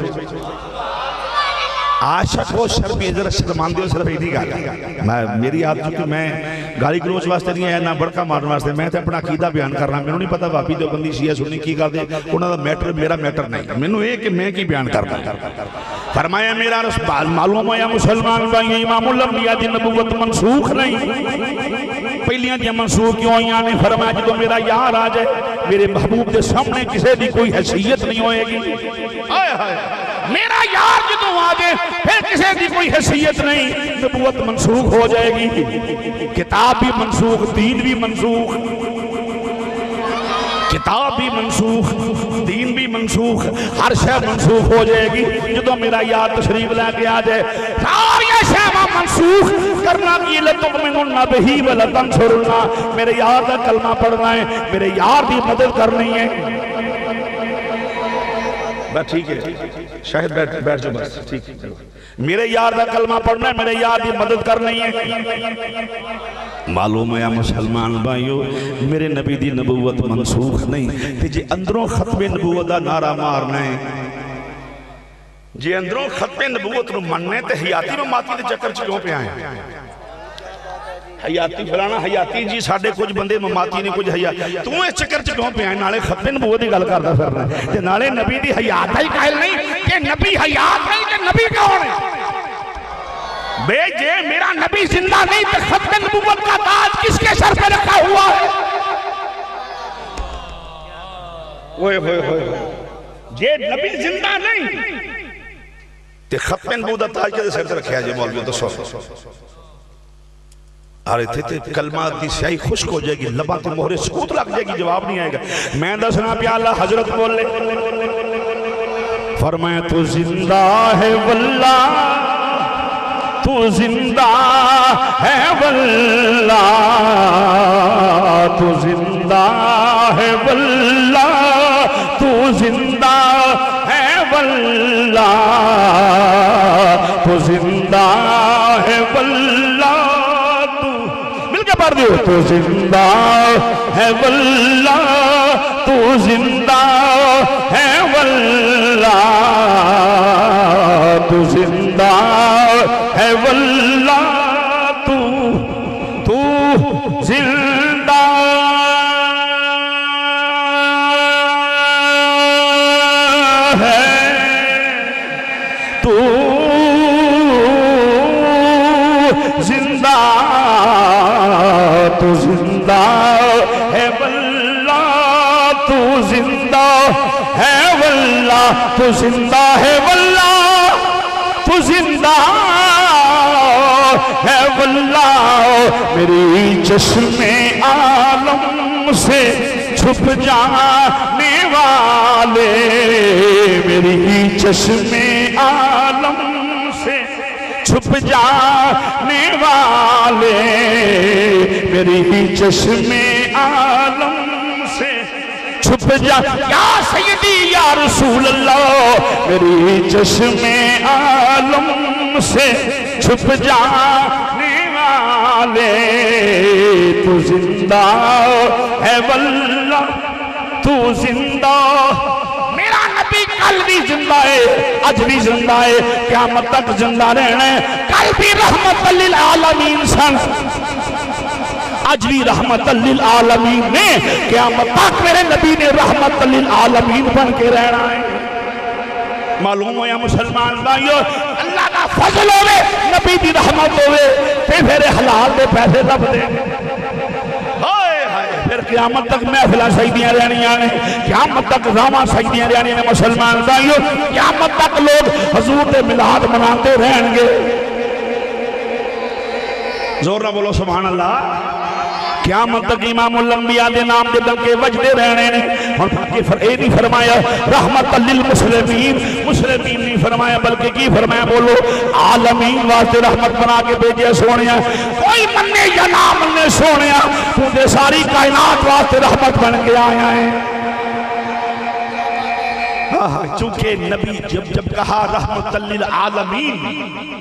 عاشق ہو شرمی ذرا شرماندے ہو صرف ایدھی گالا میری عادت کہ میں گالی گلوچ واسطے نہیں ہے نہ بڑکا مارن واسطے میں تے اپنا عقیدہ بیان کر رہا میں نے نہیں پتا واپی جو بندی شیعہ سنی کی کر دے انہوں دا میٹر میرا میٹر نہیں میں نے ایک کہ میں کی بیان کرتا فرمایا میرا رسول معلوم ہے یا مسلمان بھائی امام الانبیاء دی نبوت منسوخ نہیں پہلیاں دیا منسوخ کیوں آئیاں نے فرمایا جدو میرا یار آ جائے میرے محبوب دے سامنے کسے دی کوئی حیثیت نہیں ہوئے گی میرا یار جدو آ جائے پھر کسے دی کوئی حیثیت نہیں نبوت منسوخ ہو جائے گی کتاب بھی منسوخ دین بھی منسوخ کتاب بھی منسوخ دین بھی منسوخ ہر شے منسوخ ہو جائے گی جدو میرا یار تشریف لے کے آ جائے ساری شے منسوخ کرنا کی لَتُؤْمِنُنَّ بِهِ وَلَتَنصُرُنَّ میرے یار دا کلمہ پڑھنا ہے میرے یار دی مدد کرنی ہے بس ٹھیک ہے شاہد بیٹھ جو بس ٹھیک ہے میرے یار دا کلمہ پڑھنا ہے میرے یار دی مدد کرنی ہے معلوم ہے یا مسلمان بھائیو میرے نبی دی نبوت منسوخ نہیں کہ جی اندروں ختم نبوت دا نعرہ مارنا ہے جی اندروں ختم نبوت رو مننے تے حیاتی میں ماتی دے چکر چکوں پہ آئیں حیاتی فلانا حیاتی جی ساڑھے کچھ بندے مماتی نے کچھ حیاتی تو اس چکر چکوں پہ آئیں نالے ختم نبوت دی گل کردہ پھر رہے ہیں کہ نالے نبی دی حیات ہی قائل نہیں کہ نبی حیات نہیں کہ نبی کون ہے بے جے میرا نبی زندہ نہیں تو ختم نبوت کا تاج کس کے سر پہ رکھا ہوا ہے جے نبی زندہ نہیں تو ختم نبوت کا تاج کے سر پہ رکھا ہے جے مولوی تو سو آرے تھے کلمہ دی سیاہی خشک ہو جائے گی لبا تے مہرے سکوت لگ جائے گی جواب نہیں آئے گا میں دسنا پہ اللہ حضرت بول لے فرمایا تو زندہ ہے واللہ تو زندہ ہے واللہ تو زندہ ہے واللہ تو زندہ ہے واللہ تو زندہ ہے واللہ تو زندہ ہے واللہ تو زندہ ہے واللہ تو زندہ ہے واللہ تو زندہ ہے تو زندہ تو زندہ ہے واللہ تو زندہ ہے واللہ تو زندہ ہے واللہ تو زندہ ہے واللہ میری چشم عالم سے چھپ جانے والے میری چشم عالم سے چھپ جانے والے میری چشمے عالم سے چھپ جا یا سیدی یا رسول اللہ میری چشمے عالم سے چھپ جانے والے تو زندہ ہے واللہ تو زندہ میرا نبی کل بھی زندہ ہے آج بھی زندہ ہے قیامت تک زندہ رہنا ہے کل بھی رحمت للعالمین سن آج بھی رحمت للعالمین نے قیامت تک میرے نبی نے رحمت للعالمین بن کے رہنا ہے معلوم ہو یا مسلمان بھائیو اللہ کا فضل ہوئے نبی دی رحمت ہوئے پھر حلال دے پیسے رب دے پھر قیامت تک محفلہ سجدیاں رہنیاں نے قیامت تک راما سجدیاں رہنیاں نے مسلمان بھائیو قیامت تک لوگ حضور دے میلاد مناتے رہیں گے زور نہ بولو سبحان اللہ قیامت تک امام الانبیاء دے نام دے دنکے وجدے رہنے نے اور اے نہیں فرمایا رحمت للمسلمین مسلمین نہیں فرمایا بلکہ کی فرمایا بولو عالمین واسطے رحمت بنا کے بھیجے سونیا کوئی مننے یا نہ مننے سونیا تو دے ساری کائنات واسطے رحمت بن کے آیا ہے چونکہ نبی جب کہا رحمت للعالمین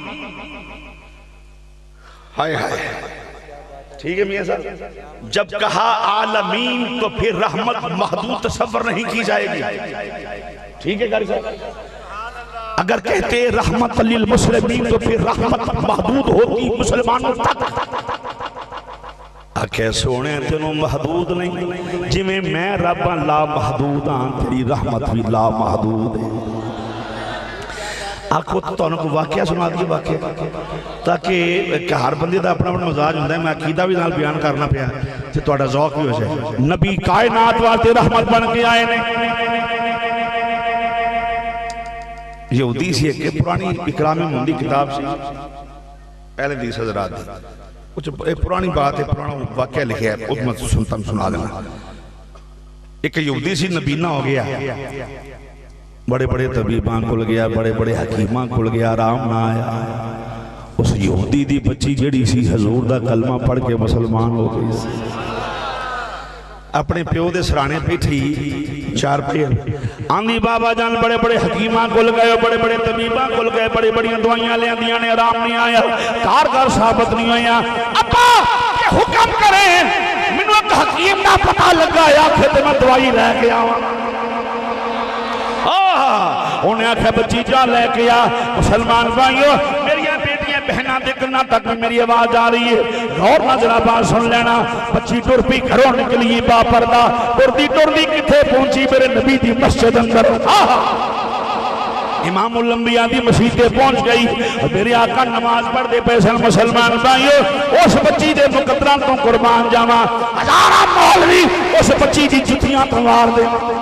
ہائے ہائے ٹھیک ہے میاں صاحب جب کہا عالمین تو پھر رحمت محدود تصور نہیں کی جائے گی ٹھیک ہے قاری صاحب اگر کہتے رحمت للمسلمین تو پھر رحمت محدود ہوتی مسلمانوں تک آکے سونے تنوں محدود نہیں جی میں رب لا محدود ہاں تیری رحمت بھی لا محدود ہے آپ کو تونوں کو واقعہ سنا دیئے واقعہ تاکہ ہر بندی دا اپنا مزاج ہوندہ ہے میں عقیدہ بھی نال بیان کرنا پیا کہ تو اڑا ذوق بھی ہو جائے نبی کائنات واسطے رحمت بن کے آئے نے یہ حدیث ہے کہ پرانی اکرام مہندی کتاب سے پہلے حدیث حضرات دی پرانی بات ہے پرانا واقعہ لکھے ہے خود میں سنا دینا ایک یہ حدیث نبینہ ہو گیا بڑے بڑے طبیبان کھل گیا بڑے بڑے حکیمان کھل گیا آرام نہ آیا اس یہودی دی بچی جڑی سی حضور دا کلمہ پڑھ کے مسلمان ہو گئی اپنے پیو دے سرانے پیٹھی چار پیر آندھی بابا جان بڑے بڑے حکیمان کھل گئے بڑے بڑے طبیبان کھل گئے بڑے بڑی دوائیاں لے دیاں نے آرام نہیں آیا کارگر ثابت نہیں آیا ابا یہ حکم کریں منو ایک حکیم نہ پتہ لگا یا کہ میں دوائی لے کے آؤں انہیں آکھا بچی جا لے کے آ مسلمان بھائیو میری بیٹیاں بہناں دیکھنا تک میری آواز آ رہی ہے غور نظر آباد سن لینا بچی ٹرپی گھروں نکلی با پردہ ٹردی کتھے پہنچی میرے نبی دی مسجد اندر امام الانبیاء دی مسجدیں پہنچ گئی میرے آقا نماز پڑھ دے پیسن مسلمان بھائیو اس بچی دے مقدران تو قربان جاما ہزارہ مولوی اس بچی دی جتیاں تنوار دے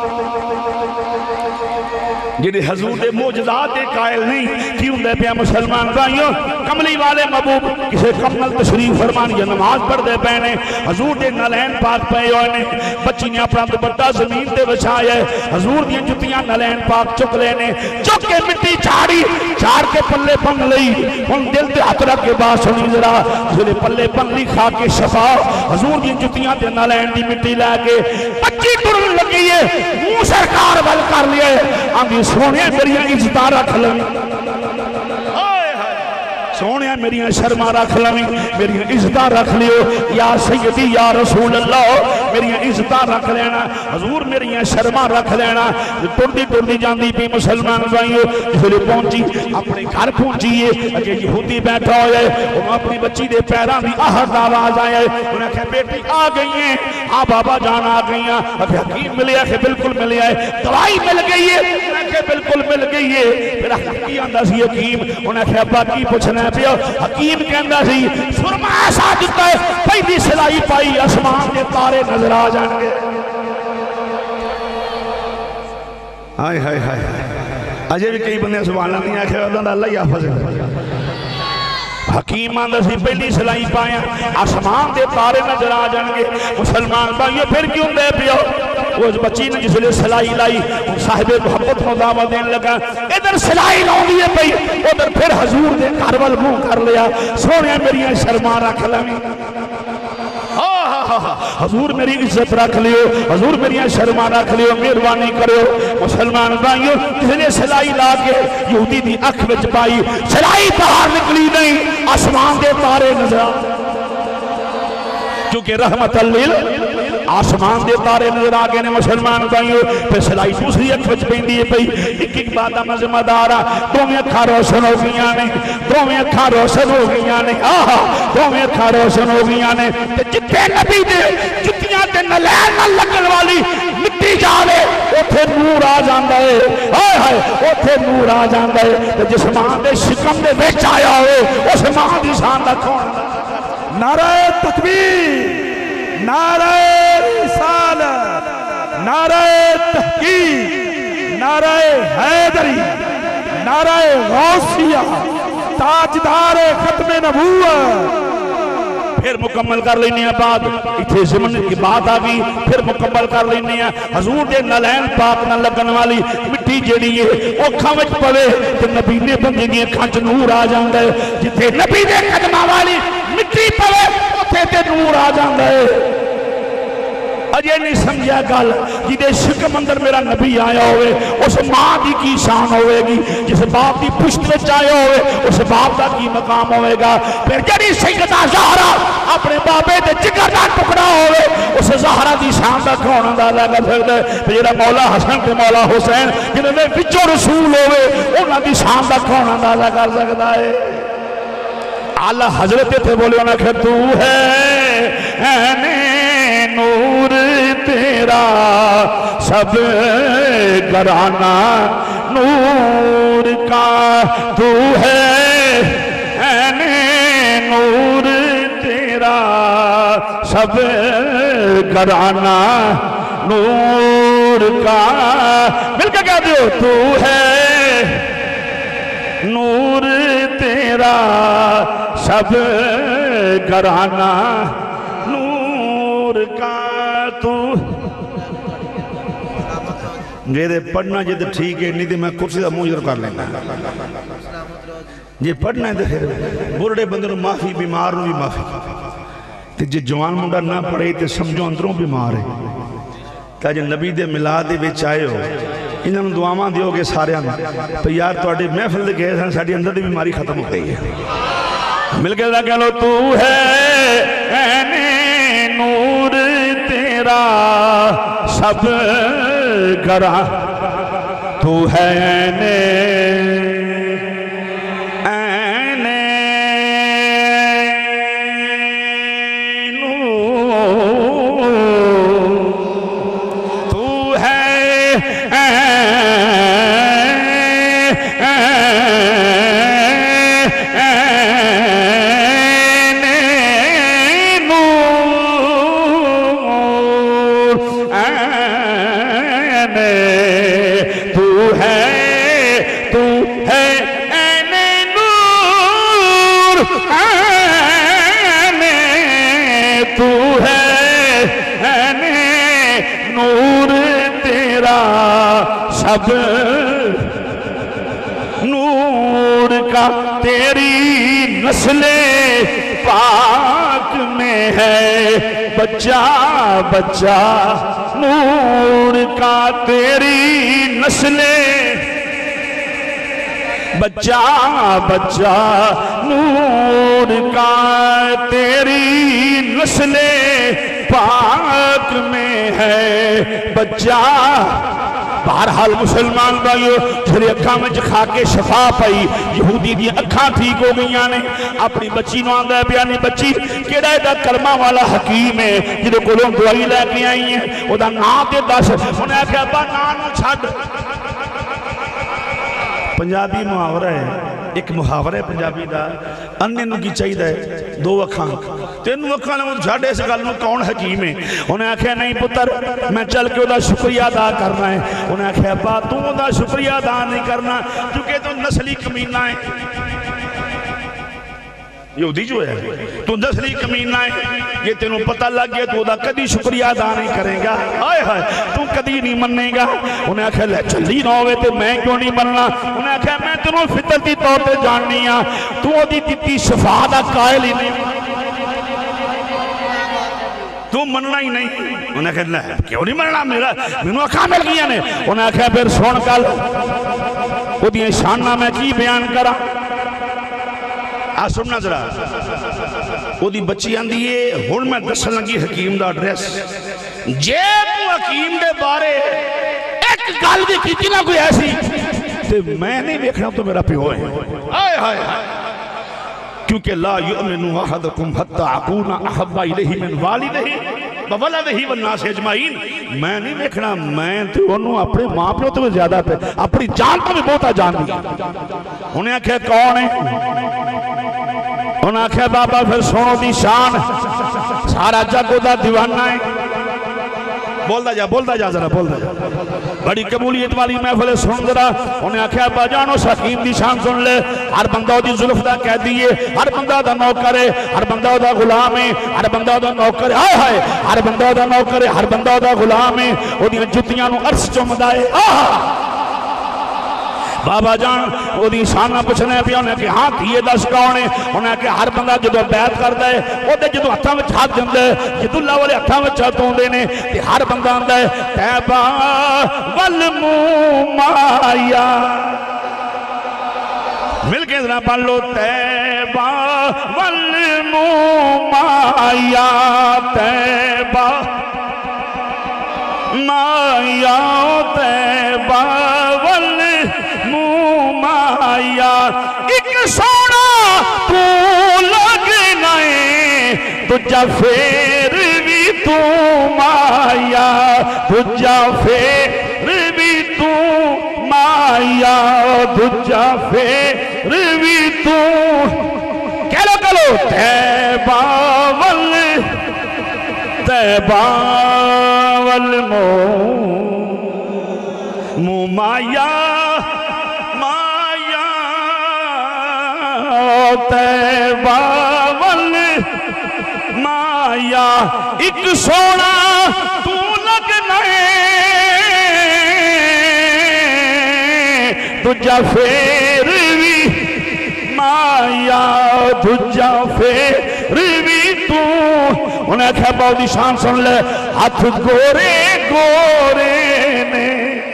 جنہیں حضور دے موجزات دے قائل نہیں کیوں دے پیا مسلمان بھائیوں کملی والے محبوب کسے کمل تشریف فرمانی یا نماز پڑھ دے پہنے حضور دے نلین پاک پہے ہوئے بچی نے اپنا دوپٹہ زمین دے بچھایا حضور دی جتیاں نلین پاک چک لینے چک کے مٹی چاڑی چاڑ کے پلے پن لئی ان دل دے حترک کے بعد سنی ذرا جلے پلے پن لی خاک شفا حضور دی جتیاں دے نلین دی مٹی لے کے بچی ٹرن لگی ہے منہ سرکار بل کر لیے آنگی سونے میری عزتہ رکھ لیں سونے میری شرما رکھ لیں میری عزتہ رکھ لیو یا سیدی یا رسول اللہ میری عزتہ رکھ لینا حضور میری شرما رکھ لینا ٹردی جاندی بھی مسلمان بھائیو جسے پہنچی اپنے گھر پہنچیے اگر یہودی بیٹھا ہوئے وہ اپنی بچی دے پیران بھی آہد آواز آئے انہیں کہا بیٹی آ گئی ہیں بابا جان آ گئی ہیں اگر حکیم ملے کہ بالکل ملے آئے دوائی مل گئی ہے انہیں کہا بالکل مل گئی ہے پھر حکیم اندہ سی حکیم انہیں کہا باقی پوچھنا پیو حکیم کہندہ سی سرما ایسا جتا ہے پہلی سلائی پائی اسمان دے تارے نظر آ جائیں گے آئے ہائے ہائے آجے بھی کئی بندے سبحان اللہ نہیں آکھے اللہ یا فضل حکیم آندہ سی پہلی سلائی پایا آسمان دے تارے نظر آ جائیں گے مسلمان بھائیو پھر کیوں دے پیو وہ بچی نے جس لئے سلائی لائی صاحب محبت کو دعوت دین لگا ادھر سلائی لاؤں دیئے پئی ادھر پھر حضور دے کارول منہ کر لیا سونے میری شرما رکھ لیں حضور میری عزت رکھ لیو حضور میری شرما رکھ لیو مہربانی کرو مسلمان بھائیو جس نے سلائی لا کے یہودی دی اکھ وچ پائی سلائی باہر نکلی نہیں آسمان دے تارے نظر کیونکہ رحمت اللہ آسمان دے تارے نظر آگے نے مسلمان بھائیو پھر سلائی دوسری اکھ وچ پیندی ہے پئی ایک بات مزمہ دارا دوویں اکھاں روشن ہو گئیاں نے دوویں اکھاں روشن ہو گئیاں نے دوویں اکھاں روشن ہو گئیاں نے تے جتھے نبی دے جتیاں تے نلین نہ لگن والی مٹی جاوے اوتھے نور آ جاندا ہے ہائے ہائے اوتھے نور آ جاندا ہے تے جس ماں دے شکم دے وچ آیا ہوئے اس ماں دی شان دا کون نعرہ تکبیر نعرہ رسالت نعرہ تحقیق نعرہ حیدری نعرہ غوثیہ تاجدار ختم نبوت پھر مکمل کر لینے ہیں بعد اتھے زمن کی بات آگئی پھر مکمل کر لینے ہیں حضور دے نلین پاک نہ لگن والی مٹی جڑی ہے وہ کھامچ پوے تو نبی نے بندے دیئے کھانچ نور آ جاندہ ہے جتھے نبی دے قدمہ والی مٹی پوے اتھے تے نور آ جاندہ ہے اجے نہیں سمجھا گل جدے شکم اندر میرا نبی آیا ہوئے اس ماں دی کی شان ہوئے گی جس باپ دی پشت میں آیا ہوئے اس باپ دا کی مقام ہوئے گا پھر جڑی سیدہ زہرا اپنے بابے دے جگر دا ٹکڑا ہوئے اس زہرا دی شان دا کون اندازہ کر سکتا ہے پھر جڑا مولا حسن تے مولا حسین جنہوں نے وچوں رسول ہوئے انہاں دی شان دا کون اندازہ کر سکتا ہے اللہ حضرت تھے بولے انہاں کہ تو ہے نور تیرا سب گرانا نور کا تو ہے نور تیرا سب گرانا نور کا مل کے کہہ دیو تو ہے نور تیرا سب گرانا کا تو میرے پڑھنا جے تو ٹھیک ہے نہیں تو میں کرسی دا منہ ادھر کر لینا جے پڑھنا ہے تو پھر بڑے بندے نو معافی بیمار نو بھی معافی تے جے جوان منڈا نہ پڑھے تے سمجھو اندروں بیمار ہے تا جے نبی دے ملاد دے وچ آئے ہو انہاں نوں دعاواں دیو گے سارے تو یار تواڈے محفل دے گئے سن ساڈی اندر دی بیماری ختم ہو گئی ہے مل کے کہہ لو تو ہے نور تیرا سب گرا تو ہے سب نور کا تیری نسل پاک میں ہے بچہ بچہ نور کا تیری نسل بچہ بچہ نور کا تیری نسل پاک میں ہے بچہ بہرحال مسلمان بھائیو جھڑے اکھاں میں کھا کے شفا پائی یہودی دی اکھاں ٹھیک ہو گئیاں نے اپنی بچی نو آندہ ہے بیانی بچی کیڑا ہے دا کلمہ والا حکیم ہے جنہوں کولوں دوائی لے کے آئی ہیں وہ دا نات دس انہیں آکھا ابا نانو چھڑ پنجابی محاورہ ہے ایک محاورہ ہے پنجابی دا انہیں نو کی چاہید ہے دو اکھاں تینوں اکھاں لے جھاڑے سے گل میں کون حکیم ہے انہیں آکھا نہیں پتر میں چل کے دا شکریہ ادا کرنا ہے انہیں آکھا ابا تو دا شکریہ ادا نہیں کرنا کیونکہ تو نسلی کمینہ ہے یہودی جو ہے تو دسلی کمینہ ہے یہ تینوں پتہ لگ گیا تو دا کدی شکریہ ادا نہیں کرے گا آئے ہائے تو کدی نہیں مننے گا انہیں آکھا لے چلی نہ ہوئے تو میں کیوں نہیں مننا انہیں آکھا میں تینوں فطرتی طور پہ جاننی ہاں تو دی تیتی شفا دا قائل ہی نہیں تو مننا ہی نہیں انہیں کہا لے کیوں نہیں مننا میرا مینوں اکھا مل گیا نے انہیں کہا پھر سن کل وہ دیئے شانہ میں کی بیان کرا سننا ذرا وہ دی بچی آن دیئے ہون میں دسن لگی حکیم دا ڈریس جے تو حکیم دے بارے ایک گل دی کیتی نہ کوئی ایسی تے میں نہیں دیکھنا تو میرا پیو ہے آئے آئے کیونکہ لا یؤمن احدکم حتی اکون احب الیہ من والدہ وولدہ والناس اجمعین میں نہیں دیکھنا میں تو انہوں اپنے ماں پیو تو زیادہ پہ اپنی جان تو بھی بہتا جان دیا انہیں کہے کون ہے انہیں آکھے بابا پھر سونو دی شان سارا جگہ دا دیوانہ ہے بولتا جا ذرا بولتا جا بڑی قبولیت والی محفل سن ذرا انہیں آکھے ابا جانو حکیم دی شان سن لے ہر بندہ دی ظلف دا کہہ دیئے ہر بندہ دا نوکر ہے ہر بندہ دا غلام ہے ہر بندہ دا نوکر ہے آئے ہائے ہر بندہ دا نوکر ہے ہر بندہ دا غلام ہے وہ دیاں جتیاں نو عرص چمدائے بابا جان وہ دی شانہ پچھنے پہ انہیں کہ ہاں تیئے دس کون ہے انہیں کہ ہر بندہ جدو بیعت کر دے وہ دے جدو ہتھاں میں چھات جن دے جدو اللہ والے ہتھاں میں چھاتوں دینے کہ ہر بندہ اندے تیبا والمومایا مل کے ذرا پڑھ لو تیبا والمومایا تیبا مایا تیبا والمومایا ایک سونا تو لگنا ہے تجھا پھر بھی تو مایا تجھا پھر بھی تو مایا تجھا پھر بھی تو کہہ لو تیبا والمومایا تیبا والمایا ایک سونا تو لگنا ہے تجھا پھر بھی مایا تجھا پھر بھی تو انہیں کہا بہت شان سن لے ہاتھ گورے گورے نے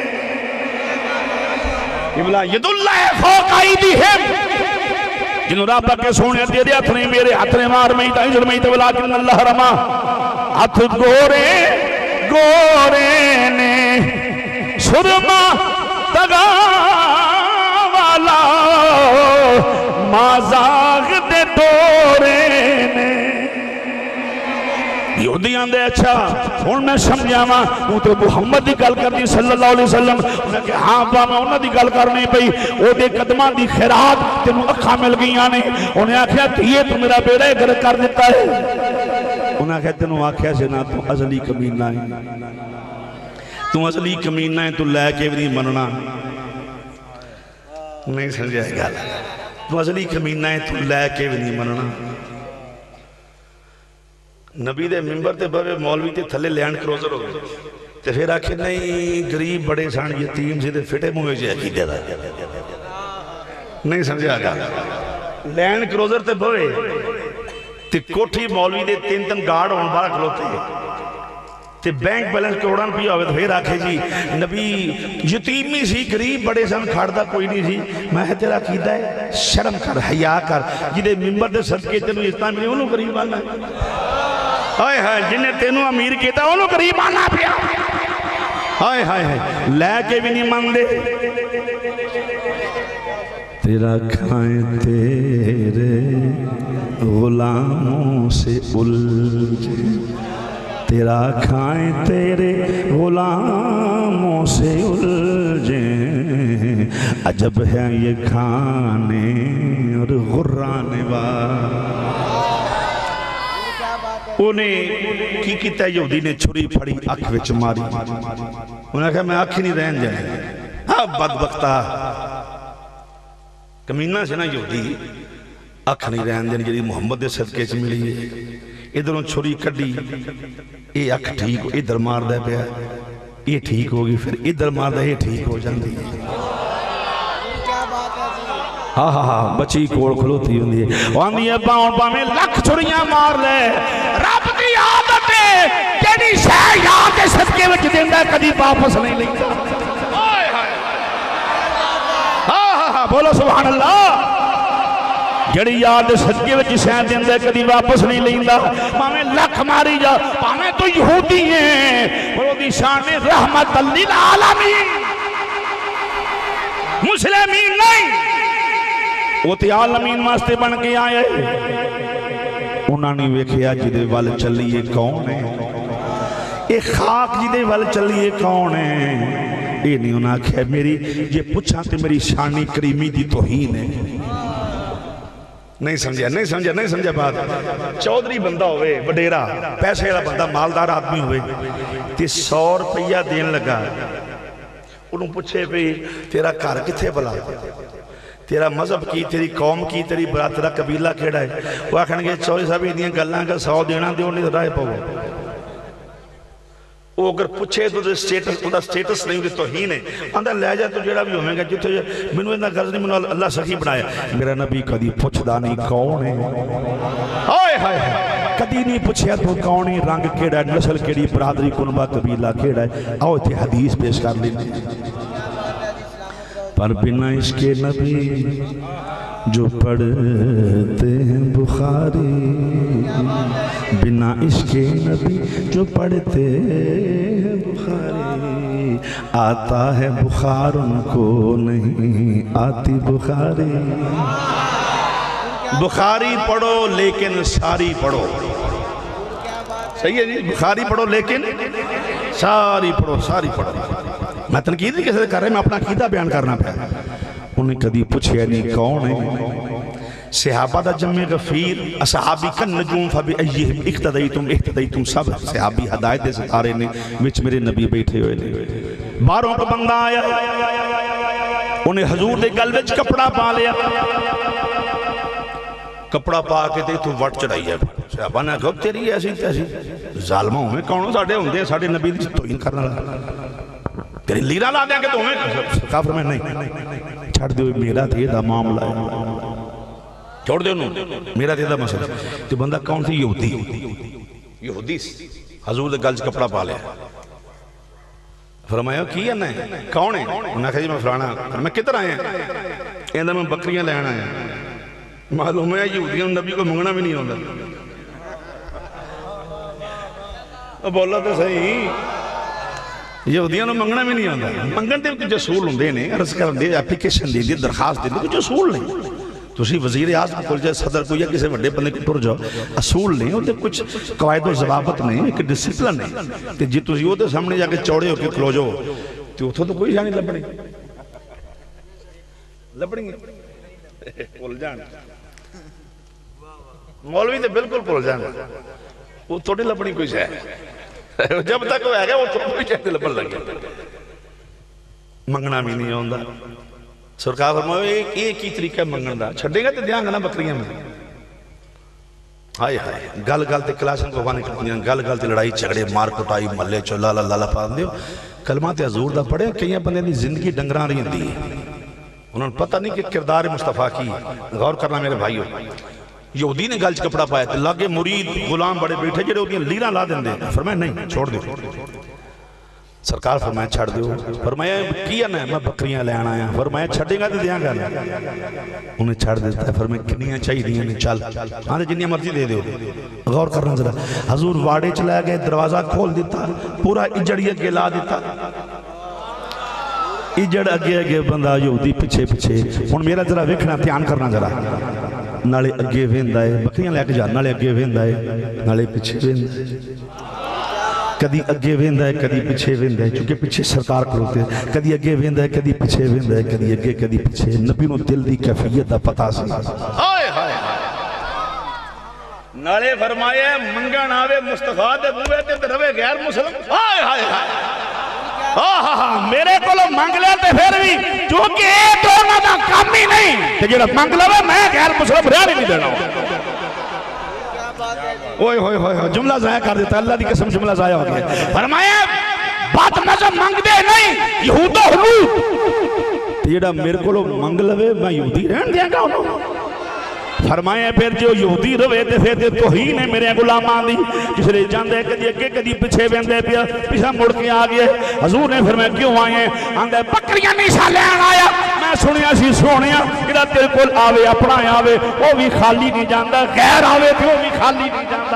ید اللہ فوق ایدیہم جنہوں رب کے سونے دے دے ہتھ نہیں میرے ہتھ نے مار میں ہی تا انجر میں ہی تا ولیکن اللہ رما ہتھ گورے گورے نے سرما تگا والا مازاغ دے دورے نے یہودیاں دے اچھا ہون میں سمجھا ماں وہ تو محمد دی گل کرنی صلی اللہ علیہ وسلم انہیں کہ ہاں با میں انہوں دی گل کرنی پئی وہ دے قدمان دی خیرات تینوں اکھا مل گئی آنے انہیں آکھیا تیئے تو میرا بیڑے گر کر دیتا ہے انہیں آکھیا تینوں آکھیا سے نا تو ازلی کمینہ ہے تو ازلی کمینہ ہے تو لے کے بھی نہیں مننا نہیں سمجھائے گا تو ازلی کمینہ ہے تو لے کے بھی نہیں مننا نبی دے ممبر تے بھوے مولوی تے تھلے لینڈ کروزر ہو گئے تے پھر آکھے نہیں گریب بڑے سان یتیم سے تے فٹے موے جے کی دے دا نہیں سمجھا گا لینڈ کروزر تے بھوے تے کوٹھی مولوی دے تین تن گارڈ ہون بارا کھلوتے تے بینک بیلنس کروڑان پیا ہوئے تو پھر آکھے جی نبی یتیمی سی گریب بڑے سان کھاڑتا کوئی نہیں سی میں تیرا کیدہ ہے شرم کر حیاء کر جدے ممبر دے صدقے تینوں اسلام ملے انہوں گریب آنا ہے ہائے ہائے جنہیں تینوں امیر کیتا انہوں گریب آنا پیا ہائے ہائے ہائے لے کے بھی نہیں مان دے تیرا کھائیں تیرے غلاموں سے الجھے تیرا کھائیں تیرے غلاموں سے الجھیں عجب ہے یہ کھانے اور غرانے انہیں کی کیتا ہے یہودی نے چھری پھڑی اکھ وچ ماری انہوں نے کہا میں اکھ ہی نہیں رہن جائے ہاں بدبختہ کمینہ سے نا یہودی اکھ نہیں رہن دین جی محمد دے صدقے چ ملی ہے ادھروں چھری کڈی یہ اکھ ٹھیک ادھر مار دے پیا یہ ٹھیک ہوگی پھر ادھر مار دے یہ ٹھیک ہو جاندی ہے ہاں ہاں ہاں بچی کوڑ کھلوتی ہوندی ہے واندی ہے باؤں باہیں لکھ چھریاں مار لے رب دی عادت ہے جیڑی شے یاد دے صدقے وچ دیندا کبھی واپس نہیں لیندا ہاں ہاں بولو سبحان اللہ جڑی یاد صدقے وچ شے دیندا کبھی واپس نہیں لیندا پاویں لکھ ماری جا پاویں تو یہودی ہیں وہ دی شان رحمت للعالمین مسلمین نہیں وہ تے عالمین واسطے بن کے آئے انہاں نے ویکھیا جدے ول چلیے کون ہے اے خاک جدے ول چلیے کون ہے اے نہیں انہاں کہے میری یہ پوچھا تے میری شانی کریمی دی توہین ہے نہیں سمجھا بات چودھری بندہ ہوئے وڈیرا پیسے والا بندہ مالدار آدمی ہوئے تے 100 روپیہ دین لگا انہوں پوچھے بھی تیرا گھر کتھے بلا تیرا مذہب کی تیری قوم کی تیری برات تیرا قبیلہ کھیڑا ہے وہ آکھن گے چوری صاحب یہ دیاں گلاں کا 100 دینا دیو نہیں رائے پاؤ وہ اگر پوچھے تو سٹیٹس نہیں ہوگی توہین ہے اندر لے جائے تو جڑا بھی ہوئے گا جتھے منو اتنا غرض نہیں منو اللہ سخی بنایا میرا نبی کدی پوچھدا نہیں کون ہے ہائے ہائے کدی نہیں پوچھیا تو کون ہے رنگ کیڑا ہے نسل کیڑی برادری کنبہ قبیلہ کیڑا ہے آؤ اتھے حدیث پیش کر لیں پر بنا عشق نبی جو پڑھتے ہیں بخاری بنا عشق نبی جو پڑھتے ہیں بخاری آتا ہے بخار ان کو نہیں آتی بخاری بخاری پڑھو لیکن ساری پڑھو صحیح ہے جی بخاری پڑھو لیکن ساری پڑھو میں تنقید نہیں کیسے کر رہے میں اپنا عقیدہ بیان کرنا پہ انہیں کدی پوچھے نہیں کون ہے صحابہ دا جمع غفیر اصحابی کن نجوم فبی ایہم اقتدیتم سب صحابی ہدایت دے ستارے نے وچ میرے نبی بیٹھے ہوئے نے باروں کو بندہ آیا انہیں حضور دے گل وچ کپڑا پا لیا کپڑا پا کے تے تو وٹ چڑھائی ہے صحابہ نے کہا تیری ایسی تیسی ظالموں میں کونوں ساڑھے ہوندے ساڑھے نبی دی توہین کرنا لگا تیری لیرہ لا دیا کہ تو ہمیں کافر میں نہیں چھڑ دیو میرا تھے دا معاملہ ہے چھوڑ دیو میرا تھے دا مسئلہ تو بندہ کون تھی یہودی حضور دے گلج کپڑا پا لیا فرمایا کیا نہیں کون ہے انہوں نے کہا جی میں فرانا میں کتر آئے ہیں اندر میں بکریاں لے آنا ہے معلوم ہے یہودیوں نبی کو منگنا بھی نہیں ہوتا بولا تو صحیح یہودیاں نو منگنا بھی نہیں ہوتا منگن دے کچھ اصول ہوندے نے عرض کر دے اپلیکیشن دے درخواست دے کچھ اصول نہیں تسی وزیر اعظم کول جائے صدر کو یا کسی بڑے بندے کو ٹر جاؤ اصول نہیں ہوتے کچھ قواعد و ضوابط نہیں ایک ڈسپلن نہیں تے جی تسی ہوتے سامنے جا کے چوڑے ہو کے کھلو جاؤ تو اتھو تو کوئی جانی لبڑیں گے پول جان مولوی تے بالکل پول جان وہ تھوڑی لبڑی کوئی جائے جب تک وہ آگیا وہ تھوڑی چاہتے لبڑ لگے منگنا بھی نہیں ہوندہ سرکار فرمائے ایک ہی طریقہ منگن دا چھڑے گا تے دیاں گا نا بکریاں میں ہائے ہائے گل گل تے کلاشن کو بانے کرتے ہیں گل گل تے لڑائی چگڑے مار کٹائی ملے چو لالا لالا پاند دیو کلمات حضور دا پڑھے کئی بندے دی زندگی ڈنگران رہی دی انہوں نے پتہ نہیں کہ کردار مصطفیٰ کی غور کرنا میرے بھائیو یہودی نے گلچ کپڑا پایا تھے لگے مرید غلام بڑے بیٹھے جڑے ہوتی ہیں لیرہ لا دیں دے فرمایا نہیں چھوڑ دے سرکار فرمایا چھڑ دیو فرمایا کیا نہیں میں بکریاں لے آنا آیا فرمایا چھڑے گا تو دیاں گا انہیں چھڑ دیتا ہے فرمایا کنیاں چاہی دیاں نہیں چل آنے جنیاں مرضی دے دیو غور کرنا ذرا حضور واڑے چلا گئے دروازہ کھول دیتا پورا اجڑی اگے لا دیتا اجڑ اگے اگے بندہ یہودی پچھے پچھے ہن میرا ذرا ویکھنا دھیان کرنا ذرا نالے اگے ویندا ہے بکریاں لے کے جا نالے اگے ویندا ہے نالے پیچھے ویندا ہے کدی اگے ویندا ہے کدی پیچھے ویندا ہے چونکہ پیچھے سرکار کھلوتے کدی اگے ویندا ہے کدی پیچھے ویندا ہے کدی اگے کدی پیچھے نبی نو دل دی کیفیت دا پتہ سی ہائے ہائے نالے فرمایا منگن آوے مصطفیٰ دے بوئے تے روے غیر مسلم ہائے ہائے ہائے میرے کو منگ لیا تے پھر بھی چونکہ یہ تو انہوں دا کام ہی نہیں تے جڑا منگ لیا میں غیر مسلم رہا نہیں دینا اوئے ہوئے ہوئے جملہ ضائع کر دیتا اللہ دی قسم جملہ ضائع ہو گیا فرمایا بات مذہب منگ دے نہیں یہود و حلود جڑا میرے کو منگ لوے میں یہودی رہن دیا گا انہوں فرمایا پھر جو یہودی روے تے پھر توہین ہے میرے غلامان دی جس لئے جاندے کدی اگے کدی پچھے بندے پیا پیچھے مڑ کے آگئے حضور نے فرمایا کیوں آئے آندے بکریاں نہیں سالین آیا میں سنیا سی سونیا جڑا تیرے کول آوے اپنا آوے وہ بھی خالی نہیں جاندا غیر آوے تو وہ بھی خالی نہیں جاندا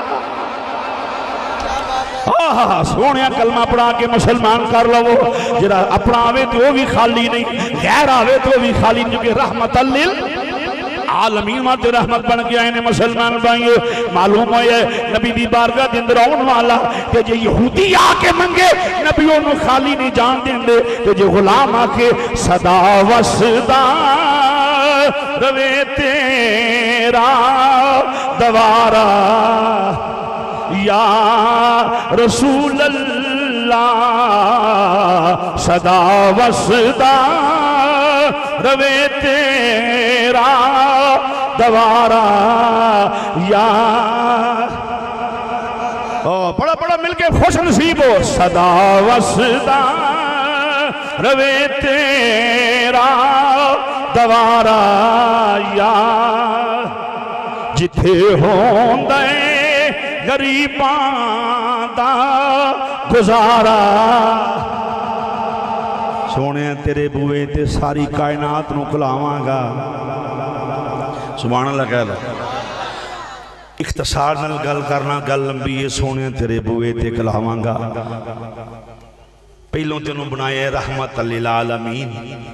سونیا کلمہ پڑھا کے مسلمان کر لو جڑا اپنا آوے تو وہ بھی خالی نہیں غیر آوے تو وہ بھی خالی نہیں کیونکہ رحمت عالمین ماتے رحمت بن گیا انہیں مسلمان بائیں معلوم ہوئے نبی دی بارگاہ دن درون والا کہ جو یہودی آکے منگے نبیوں نے خالی نہیں جان دیں دے کہ جو غلام آکے صدا وصدا روے تیرا دوارا یا رسول اللہ صدا وصدا روے تیرا دوارا یا بڑا بڑا مل کے خوش نصیب ہو صدا وصدا روے تیرا دوارا یا جتھے ہوندے غریباں دا گزارا سونے تیرے بوئے تے ساری کائنات نو کلاواں گا سبحان اللہ کہہ لو اختصار نال گل کرنا گل لمبی ہے سونے تیرے بوئے تے کلاواں گا پہلوں تینوں بنائے رحمت للعالمین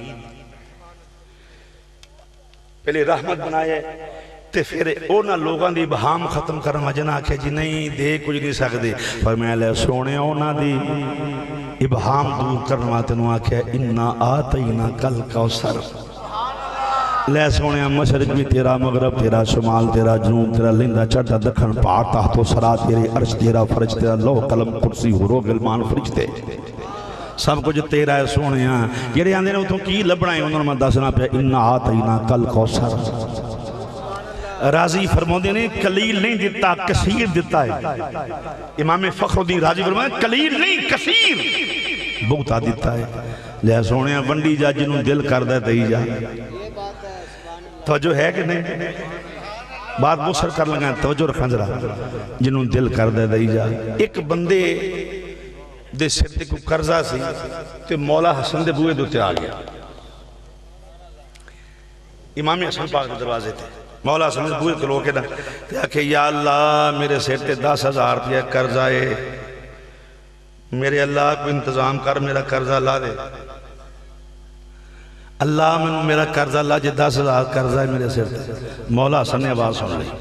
پہلے رحمت بنائے تے پھر اونا لوگاں دی بہام ختم کرنا جنا کہ جی نہیں دے کچھ نہیں سکتے فرمایا لے سونے اونا دی ابہام دور کرنا تینوں آکھے اِنَّا آتَيْنَا کَلْ کَوْثَرَ لے سونے مشرق بھی تیرا مغرب تیرا شمال تیرا جنوب تیرا لندہ چڑھتا دکھن پہاڑ تحت و سرا تیرے عرش تیرا فرج تیرا لوح قلم کرسی حروف علمان فرشتے سب کچھ تیرا ہے سونے یہ آندے نے تو کی لبڑائیں انہوں نے دسنا پہ اِنَّا آتَيْنَا کَلْ کَوْثَرَ راضی فرمودے نے قلیل نہیں دیتا کثیر دیتا ہے امام فخر الدین راضی فرمودے نے قلیل نہیں کثیر بہتا دیتا ہے لہذا سونے ونڈی جا جنہوں دل کر دے دئی جا توجہ ہے کہ نہیں بات بسر کر لگا توجہ رکھنا ذرا جنہوں دل کر دے دئی جا ایک بندے دے سرتے کو قرضہ سی تو مولا حسن دے بوئے دوتے آ گیا امام حسن پاک دے دروازے تھے مولا حسن دے بوئے کلو کے نا کہ یا اللہ میرے سرتے 10,000 روپیہ قرضہ ہے میرے اللہ کو انتظام کر میرا قرضہ لا دے اللہ میں میرا قرضہ لا جے 10,000 قرضہ ہے میرے سرتے مولا حسن نے آواز سن لی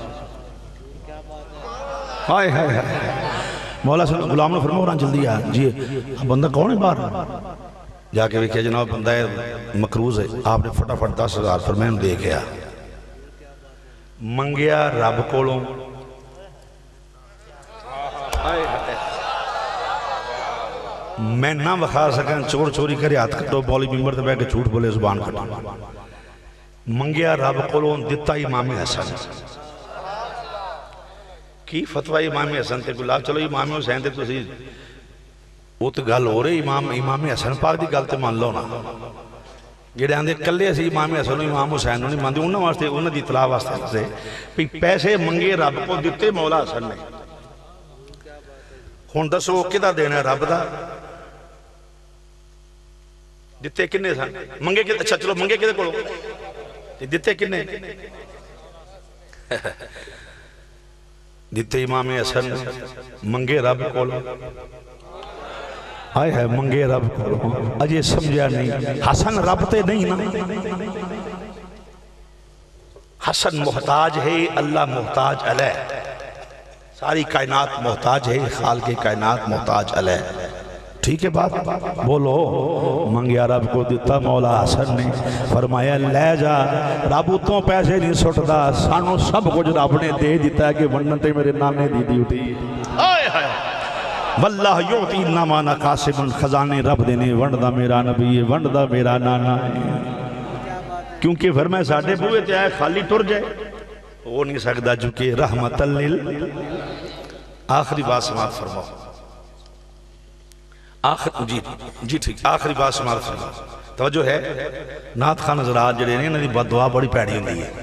ہائے ہائے ہائے مولا حسن غلام نے فرمایا جلدی آ جی بندہ کون ہے باہر جا کے کہا جناب بندہ مقروض ہے آپ نے فٹافٹ 10,000 فرمائن دے گیا منگیا رب کولوں میں نہ وخا سکن چور چوری کرے ہاتھ کٹو بولی ممبر تے بیٹھ کے جھوٹ بولے زبان کٹو منگیا رب کولوں دیتا امام حسن کی فتوہ امام حسن تے گلاب چلو امام حسین تے تسی وہ تو گل ہو رہے امام حسن پاک دی گل تے مان لو نا جڑے آندے کلے اسی امام حسن و امام حسین نہیں ماندے انہاں واسطے انہاں دی اطلاع واسطے پیسے منگے رب کو دیتے مولا حسن نے ہن دسو کدا دینا ہے رب دا دیتے کنے سن منگے کنے اچھا چلو منگے کنے کولو دیتے کنے دیتے امام حسن منگے رب کولو آئے ہے منگے رب کولو اجے سمجھا نہیں حسن رب تے نہیں نا حسن محتاج ہے اللہ محتاج علیہ ساری کائنات محتاج ہے خالق کائنات محتاج علیہ ٹھیک ہے بات بولو منگیا رب کو دیتا مولا حسن نے فرمایا لے جا رب تو پیسے نہیں سٹدا سانو سب کچھ رب نے دے دیتا ہے کہ ونن تے میرے نانے دی ڈیوٹی واللہ یعطی نمانا قاسم خزانے رب دینے ونڈا میرا نبی ہے ونڈا میرا نانا ہے کیونکہ فرمائے ساڑھے بوئے تے آئے خالی ٹر جائے وہ نہیں سکتا جو کہ رحمت لیل آخری بات سماعت فرماؤ جی ٹھیک آخری بات سماعت فرماؤ توجہ ہے نات خان حضرات جڑے نہیں انہوں نے بدعا بڑی پیڑی ہوندی ہے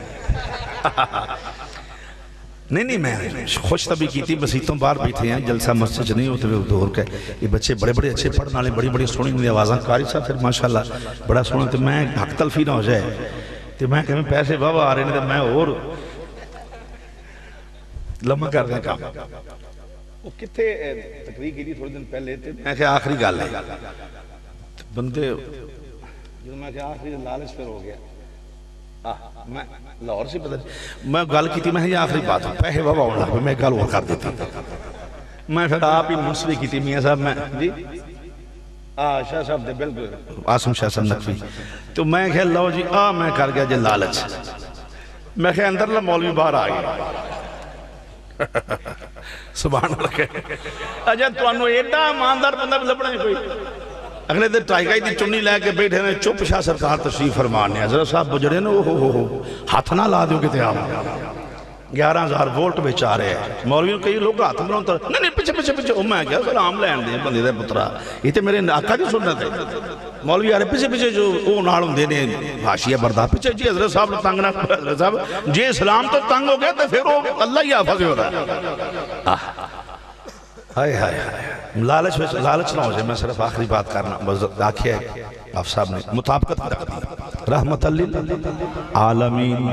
نہیں میں خوش طبی کی تھی مسیتوں باہر بیٹھے ہیں جلسہ مسجد نہیں ہوتے ہوئے دور کے یہ بچے بڑے بڑے اچھے پڑھنے والے بڑی بڑی سونی ہوئی آوازاں قاری صاحب پھر ماشاءاللہ بڑا سونا تو میں حق تلفی نہ ہو جائے تو میں کہوں پیسے بابا آ رہے ہیں تو میں اور لمحہ کر دیں کام وہ کتے تقریر کی تھی تھوڑے دن پہلے تھے میں کہ آخری گال ہے بندے جو میں کہ آخری لالچ پر ہو گیا میں لاہور سے پتہ میں گال کی تھی میں یہ آخری بات ہوں پہے بابا ہونا میں گال وہ کر دیتا میں پھر آپ ہی منصری کی تھی میاں صاحب میں جی شاہ صاحب دے بالکل آسم شاہ صاحب نقوی تو میں کہ لو جی میں کر گیا جی لالچ میں کہ اندر اللہ مولوی باہر آ گیا سبحان اللہ اجا تو انو ایڈا ایماندار بندہ لبنا نہیں کوئی اگلے دن ٹائیگائی دی چنی لے کے بیٹھے نے چپ شاہ سرکار تشریف فرمانے حضرت صاحب بجڑے نے ہاتھ نہ لا دیو کہتے آپ 11,000 وولٹ بے چاہ رہے ہیں مولویوں کئی لوگ ہاتھ بنا ہوتا نہیں پیچھے میں کیا سلام لین دیں بندے دے پترہ یہ تے میرے آقا دی سننا تھے مولوی آ رہے پیچھے جو وہ ناڑوں دینے حاشیہ بردہ پیچھے جی حضرت صاحب نے تنگ نہ حضرت صاحب جی اسلام تو تنگ ہو گیا تو پھر وہ اللہ ہی حافظ ہو رہا ہے ہائے لالچ نہ ہو جائے میں صرف آخری بات کرنا بس آنکھیں آپ صاحب نے مطابقت رکھ دی رحمت للعالمین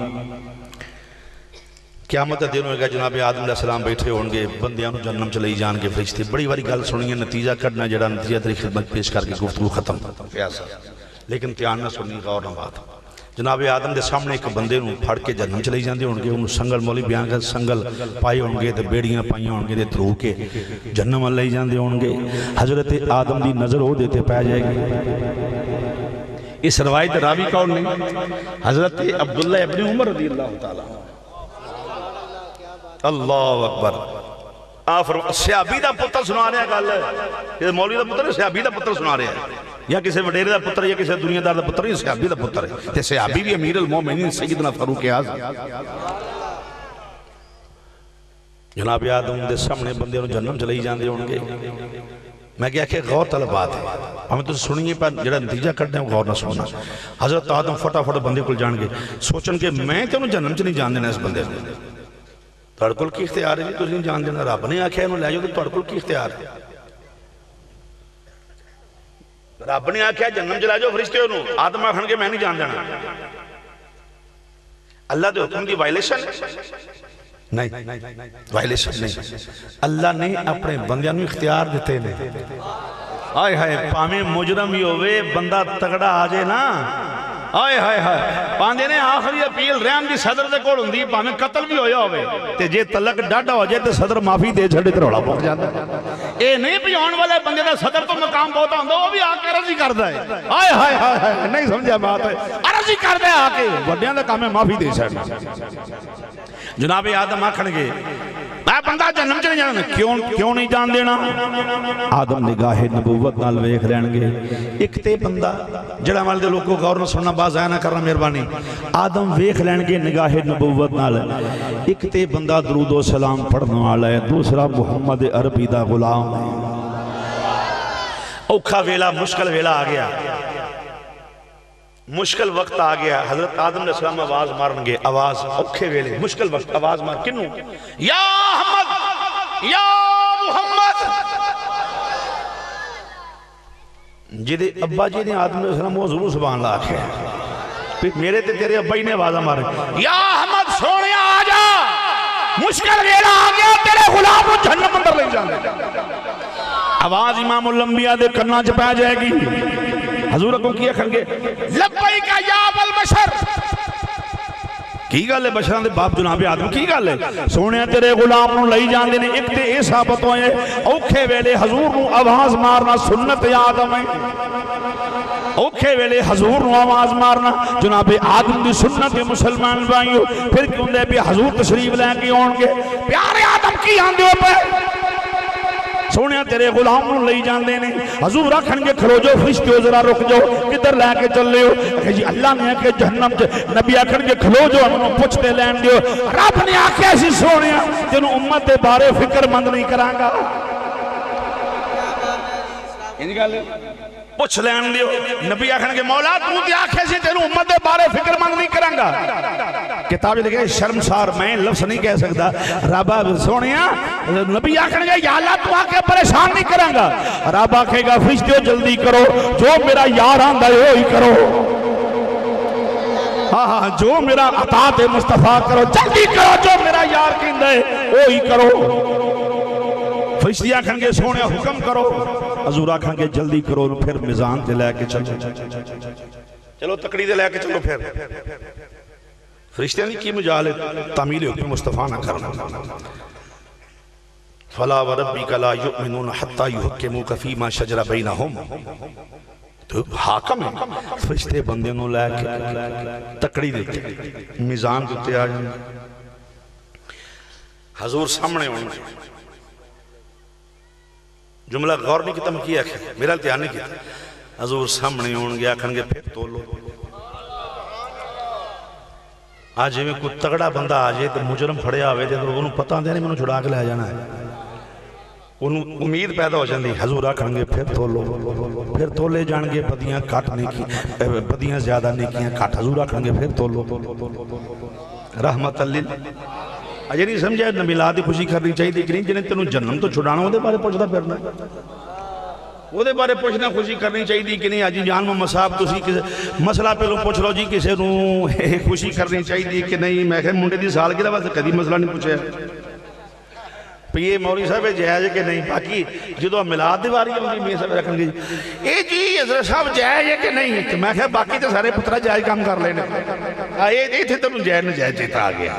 قیامت دن ہوئے گا جناب آدم علیہ السلام بیٹھے ہونگے بندیانوں جنم چلے جان کے فرشتے بڑی بڑی گل سنیں نتیجہ کرنا جڑا نتیجہ تری خدمت پیش کر کے گفتگو ختم فیاض لیکن تیان نہ سنی غور نہ بات جناب آدم دے سامنے ایک بندے نو پھڑ کے جنم چلے جاندے ہونگے انہوں سنگل مولی بیان کر سنگل پائے ہونگے تے بیڑیاں پائیاں ہونگے تے ترو کے جنم لے جاندے ہونگے حضرت آدم دی نظر ہو دیتے پہ جائے گی اس روایت رابی کون نہیں حضرت عبداللہ ابن عمر رضی اللہ تعالیٰ اللہ اکبر سیابی دا پتر سنا رہے ہیں گل مولوی دا پتر سیابی دا پتر سنا رہے ہیں یا کسی وڈیرے دا پتر یا کسی دنیا دار دا پتر یا سیابی دا پتر ہے تے سیابی بھی امیر المومنین سیدنا فاروق اعظم جناب آدم دے سامنے بندے انہوں جنم چلے جاندے ہونگے میں کیا کہ غور طلب بات ہے ہمیں تو سنیے پر جڑا نتیجہ کرتے ہیں غور نہ سننا حضرت آدم فٹافٹ بندے کو جان گے سوچن کہ میں تے انہوں جنم چلے جان دینا اس بندے نے تڑکل کی اختیار ہے تو نہیں جان دینا رب نے آکھیا انہوں لے جو تو تڑکل کی اختیار ہے رب نے آکھیا جنم چلا جو فرشتے انہوں آدم آکھن کے میں نہیں جان دینا اللہ دے حکم کی وائلیشن نہیں وائلیشن نہیں اللہ نے اپنے بندیاں میں اختیار دیتے ہیں آئے ہائے پامیں مجرم ہی ہوئے بندہ تگڑا آجے نا آئے ہائے ہائے پاندے نے آخری اپیل رحم دی صدر دے کوڑ ہوندی پامیں قتل بھی ہویا ہوئے تے جے تلک ڈاڈا ہو جائے تے صدر معافی دے چھڑے تے روڑا پک جاتا اے نہیں پیون والے بندے دا صدر تو مقام بہتا ہوندہ وہ بھی آکے عرضی کردہ ہے آئے ہائے ہائے نہیں سمجھا بات ہے عرضی کردہ ہے آکے وڈیاں دے کامیں معافی دے چھڑے جناب آدم آکھن گے میں بندہ جنم چلے جانا کیوں نہیں جان دینا آدم نگاہ نبوت نال ویکھ لین گے ایک تے بندہ جڑا مال دے لوگوں غور نہ سننا باز آیا نہ کرنا مہربانی آدم ویکھ لین گے نگاہ نبوت نال ایک تے بندہ درود و سلام پڑھنے والا ہے دوسرا محمد عربی دا غلام ہے اوکھا ویلا مشکل ویلا آ گیا مشکل وقت آ گیا حضرت آدم علیہ السلام آواز مارن گے آواز اوکھے ویلے مشکل وقت آواز مار کنوں یا احمد یا محمد جیدے ابا جی نے آدم علیہ السلام وہ ضرور سبحان اللہ آکھے میرے تے تیرے ابا ہی نے آواز مارن یا احمد سونے آ جا مشکل ویلا آ گیا تیرے غلام کو جہنم اندر لے جانے آواز امام الانبیاء دے کرنا چپا جائے گی حضور کو کیا کھنگے لبیک یا بالبشر کی گالے بشران دے باپ جناب آدم کی گالے سونے تیرے غلام نو لئی جان دینے ایک تے اے ثابت ہوئے اوکھے ویلے حضور نو آواز مارنا سنت آدم ہے اوکھے ویلے حضور نو آواز مارنا جناب آدم دی سنت مسلمان بائیو پھر کیوں دے بھی حضور تشریف لیں کی ہونگے پیارے آدم کی آن دیو پہ سونے تیرے غلام نو لئی جاندے نے حضور آکھن گے کھلو جو فرشتیو ذرا رک جاؤ کدھر لے کے چلے ہو کہ جی اللہ نے کہ جہنم نبی آکھن گے کھلو جو انہوں پوچھتے لین دیو رب نے آکھیا سی سونے جنہوں امت دے بارے فکر مند نہیں کرانگا انہی گا لے پوچھ لین دیو نبی آکھن گے مولا تو تے آکھے سی تینوں امت دے بارے فکر مند نہیں کرانگا کتاب لکھے شرمسار میں لفظ نہیں کہہ سکتا رابا سونیا نبی آکھن گے یا اللہ تو آکے پریشان نہیں کرانگا رابا کہے گا فرشتیو جلدی کرو جو میرا یار آندہ ہے وہی کرو ہاں جو میرا اطاعت مصطفیٰ کرو جلدی کرو جو میرا یار کہندہ ہے وہی کرو فرشتی آکھن گے سونے حکم کرو حضور آکھن گے جلدی کرو پھر میزان دے لے کے چلو تکڑی دے لے کے چلو پھر فرشتیاں نہیں کی مجال تعمیل حکم مصطفیٰ نہ کرنا فلا وربک لا یؤمنون حتی یحکموک فیما شجر بینہم تو حاکم ہے فرشتے بندے نو لے کے تکڑی دیتے میزان دیتے آ جائیں حضور سامنے ہونے جملہ غور نہیں کیتا میں کیا ہے میرا التیان نہیں کیتا حضور سامنے ہون گیا کھن گے پھر تو لو آج میں کوئی تگڑا بندہ آجے تو مجرم پھڑے آوے تھے تو انہوں پتہ دے نہیں میں انہوں چھڑا کے لے جانا ہے انہوں امید پیدا ہو جاندی حضور آکھن گے پھر تو لو پھر تو لے جان گے بدیاں کٹ نیکی بدیاں زیادہ نیکیاں کٹ حضور آکھن گے پھر تو لو رحمت اللہ اجے نہیں سمجھا میلاد دی خوشی کرنی چاہیے کہ نہیں جنہیں تینوں جنم تو چھڑانا وہ دے بارے پوچھتا پھرنا وہ دے بارے پوچھنا خوشی کرنی چاہیے کہ نہیں آجی جان محمد صاحب تسی مسئلہ پہلوں پوچھ لو جی کسے نو خوشی کرنی چاہیے کہ نہیں میں کہ منڈے دی سال گرہ واسے کدی مسئلہ نہیں پوچھے پہ یہ مولی صاحب جائز ہے کہ نہیں باقی جدو میلاد دی باری ہوگی میں صاحب رکھن گی اے جی حضرت صاحب جائز ہے کہ نہیں میں کہ باقی تو سارے پترہ جائز کام کر لینے اے تھے تو جائز نہ جائز جیتا آگیا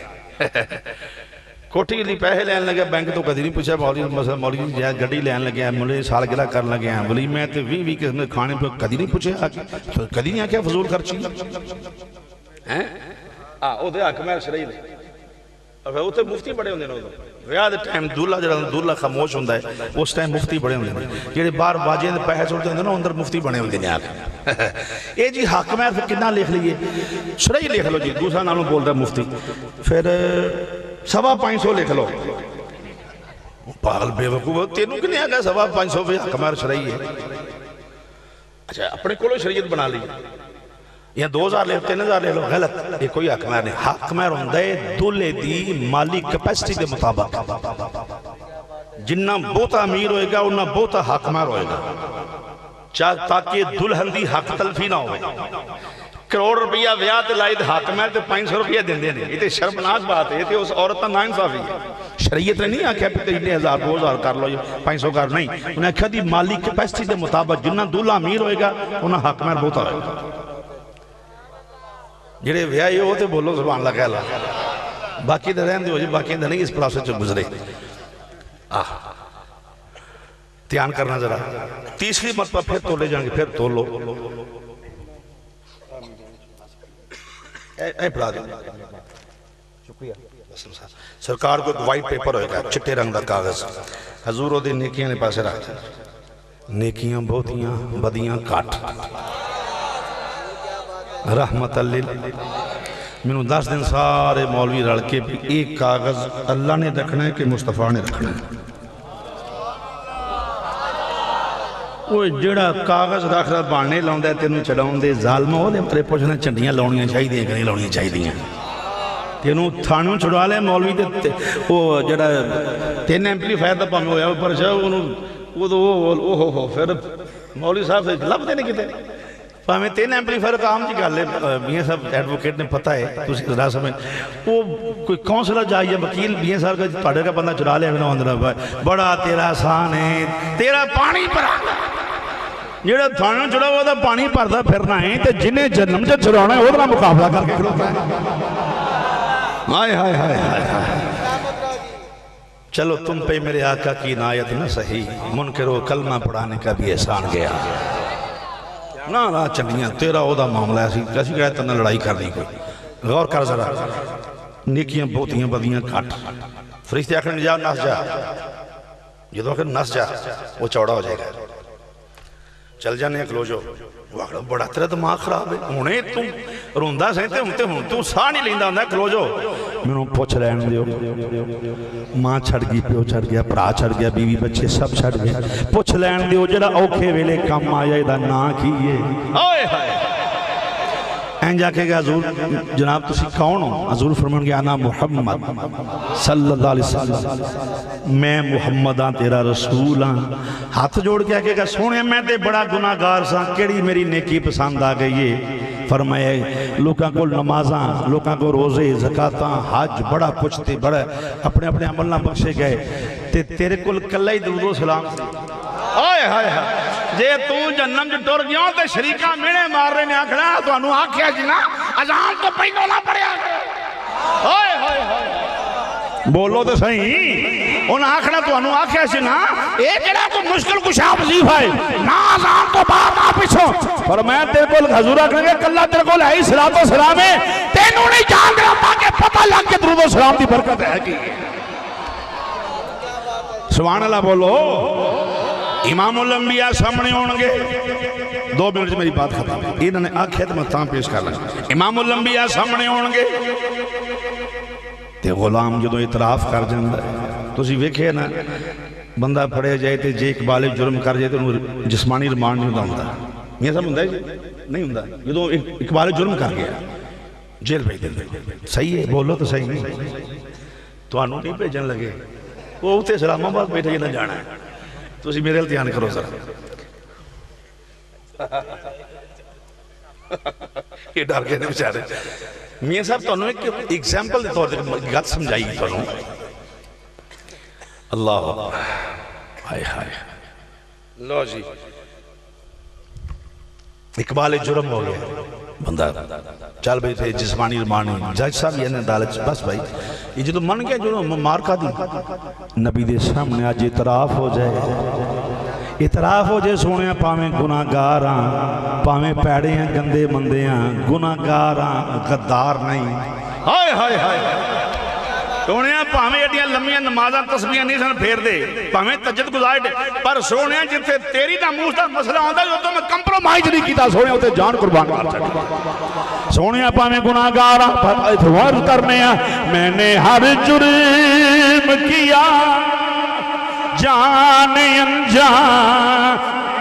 کوٹھی لی پیسے لین لگے بینک تو کدی نہیں پوچھا مولی جائز گڑی لین لگے ہیں مولے سال گرہ کر لگے ہیں بولی میں تو وی قسم کھانے پہ کدی نہیں پوچھے کدی نہیں آکیا فضول خرچی او دے حکمہ شرعی دے وہ تو مفتی بڑے ہوندے نے ویاد ٹائم دولہ خاموش ہوندہ ہے اس ٹائم مفتی بڑے ہوندے نے جیڑے بار واجے دے پیسے چھوڑتے ہوندے نا اندر مفتی بڑے ہوندے نے آکے اے جی حاکم ہے پھر کتنا لکھ لیے شرعی لکھ لو جی دوسرا ناموں بول رہا ہے مفتی پھر 550 لکھ لو پاگل بے وقوف تینوں کی نہیں آگا 550 پہ حاکم ہے شرعی ہے اچھا اپنے کولو شریعت بنا لی یا 2000 لے 3000 لے لو غلط یہ کوئی حاکمیر نہیں حاکمیر ہوندہ ہے دولے دی مالی کپیسٹی دے مطابق جنہ بہتا امیر ہوئے گا انہ بہتا حاکمیر ہوئے گا تاکہ دلہن دی حق تلفی نہ ہوئے کروڑ روپیہ ویات لائد حاکمیر تو 500 روپیہ دن دینے یہ تو شرمناک بات ہے یہ تو اس عورت نا انصافی ہے شریعت نے نہیں آکھا پہ 1000 2000 کر لو 500 کر نہیں انہیں کہا دی مالی کپیسٹی دے مطابق جنہ دولہ امیر ہوئے گا انہ حاکمیر بہتا ہوئے گا جڑے ویائی ہوتے بولو سبحان اللہ کہلا باقی دے رہن دے ہو جی باقی دے نہیں اس پراسے چل گزرے تیان کرنا ذرا تیسری مرتبہ پھر تو لے جائیں گے پھر تو لو اے پڑھا دیں شکریہ سرکار کو ایک وائٹ پیپر ہوئے گا چٹے رنگ دا کاغذ حضور ہو دے نیکیاں نے پاسے رکھتے نیکیاں بہتیاں بدیاں کاٹ رحمت اللہ میں نے 10 دن سارے مولوی رڑ کے ایک کاغذ اللہ نے رکھنا ہے کہ مصطفیٰ نے رکھنا ہے وہ جڑا کاغذ رکھ رہا بانے لاؤں دے تینوں چڑھاؤں دے ظالمہ ہو دے پرے پوچھنا چنڈیاں لاؤنیاں چاہی دیں کہ نہیں لاؤنیاں چاہی دیں تینوں تھانوں چھڑوا لے مولوی دے وہ جڑا 3 ایمپلی فائدہ پاہمیں ہویا پر شاہ وہ تو پھر مولوی صاحب سے لب دینے کی تے ہمیں 3 ایمپلیفائر کا عام جی کر لے بیاں صاحب ایڈوکیٹ نے پتہ ہے تو اسی ذرا سمیں وہ کوئی کونسلر جائے وکیل بیاں صاحب کا پاڑے کا بندہ چڑھا لے ہمیں اندر بڑا تیرا آسان ہے تیرا پانی پر جڑا تھانوں چڑھا ہوا تھا پانی پردہ پھرنا ہے تو جنہیں جنم سے چھڑانا ہے ادھر مقابلہ کر کے کھڑوتا ہے ہائے ہائے ہائے ہائے چلو تم پہ میرے آقا کی عنایت نہ صحیح منکر و کلمہ پڑھانے کا بھی احسان گیا نا چنگیاں تیرا عہدہ معاملہ ہے کیسی کہا ہے تنہ لڑائی کرنی کوئی غور کر ذرا نیکیاں بہتیاں بدیاں کٹ فرشتے آخر نے جاؤ ناس جا جدو کہ نس جا وہ چوڑا ہو جائے گا چل جانے کلو جو بڑا تیرا دماغ خراب ہے ہونے تو روندہ سہتے ہونتے ہوں تو ساہ نہیں لیندہ ہوندہ کلو جو میں نے پوچھ رہے دیو ماں چھڑ گئی پیو چھڑ گیا پرا چھڑ گیا بیوی بچے سب چھڑ گیا پوچھ لین دیو جڑا اوکھے ویلے کم آیا دا نا کیے این جا کے گا حضور جناب تسی کون ہو حضور فرمان گیا انا محمد صلی اللہ علیہ وسلم میں محمد ہاں تیرا رسول ہاں ہاتھ جوڑ کے آگے گا سونے میں تے بڑا گناہ گار ساں کیڑی میری نیکی پسند آ گئی ہے فرمائے لوکاں کو نمازاں لوکاں کو روزے زکاتاں حج بڑا پچھتے بڑا اپنے اپنے عمل نہ بخشے گئے تے تیرے کل کلہ ہی درود و سلام آئے ہائے ہائے جے تو جنم جو ٹور گیا تے شریکہ میرے مار رہے نے آکھنا تو انہوں آکھیا جی نا اذان تو پہنو نہ پڑے آئے ہائے ہائے بولو تو صحیح انہوں آکھنا تو انہوں آکھیا جی نا اے جڑا تو مشکل کچھ آپ وظیفہ ہے نا اذان تو بعد نہ پیچھو پر میں تیرے کول حضور آکھنے گے کلہ تیرے کول ہے صلاۃ و سلام ہے تینوں نہیں جان دیا تاکہ پتہ لگ کے درود و سلام دی برکت ہے کی سبحان اللہ بولو امام الانبیاء سامنے ہونگے 2 منٹ میری بات ختم ہے انہوں نے آکھے تو میں تاں پیش کر لیں امام الانبیاء سامنے ہونگے تے غلام جدو اعتراف کر جاندہ ہے تو اسی ویکھے نا بندہ پڑے جائے تے جے اقبال جرم کر جائے تو انہوں جسمانی رمانڈ نہیں ہوندہ میاں صاحب ہوندہ ہے جی نہیں ہوندہ جدو اقبال جرم کر گیا جیل بھائی دے صحیح ہے بولو تو صحیح نہیں تو انہوں نہیں بھیجن لگے وہ ہوتے اسلام آباد بیٹھے نہ جانا ہے تو اسی میرے التیان کرو سر یہ ڈر گئے نہیں بچارے میاں صاحب تو انہوں نے ایک ایگزامپل دے طور پر گات سمجھائی گی تو انہوں اللہ ہائے ہائے لو جی اقبال جرم ہو گیا بندہ چل بھائی تھے جسمانی رمانی جج صاحب یہ عدالت بس بھائی یہ جو تو من گیا جو مار کا دی نبی دے سامنے آج اعتراف ہو جائے اعتراف ہو جائے سونے پاویں گناہ گاراں پاویں پیڑے ہیں گندے مندے ہیں گناہ گاراں غدار نہیں ہائے ہائے ہائے سونے پاویں ایڈیاں لمحیاں نمازاں تسبیحاں نہیں سن پھیر دے پاویں تجد گزار دے پر سونے جتے تیری ناموس دا مسئلہ ہوندہ جو تو میں کمپرومائز نہیں کیتا سونے ہوتے جان قربان کر چاہتا سونے پاویں گناہ گارا اتوار کرنے ہیں میں نے ہر جرم کیا جان انجان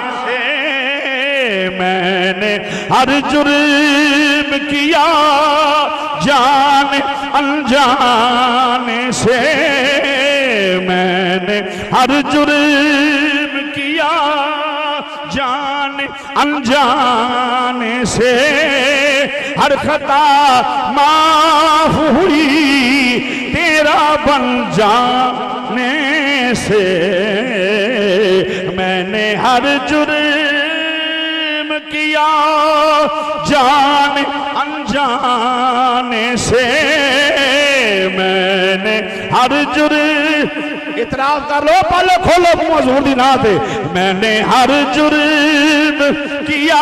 سے میں نے ہر جرم کیا جان انجان سے میں نے ہر جرم کیا جان انجان سے ہر خطا معاف ہوئی تیرا بن جانے سے میں نے ہر جرم کیا جان انجان سے میں نے ہر جرم اعتراف کر لو پہلے کھولو حضور دی نعت ہے میں نے ہر جرم کیا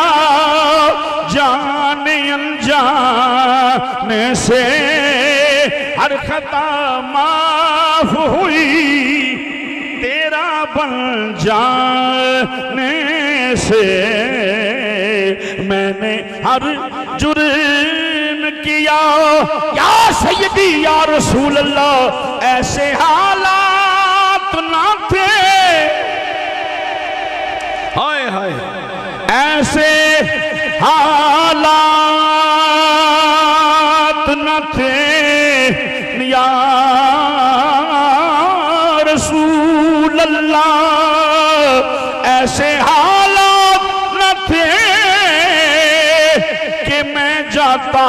جان انجان سے ہر خطا معاف ہوئی تیرا بن جانے سے میں نے ہر جرم کیا یا سیدی یا رسول اللہ ایسے حالات نہ تھے ہائے ہائے ایسے حالات نہ تھے یا رسول اللہ ایسے حالات نہ تھے کہ میں جاتا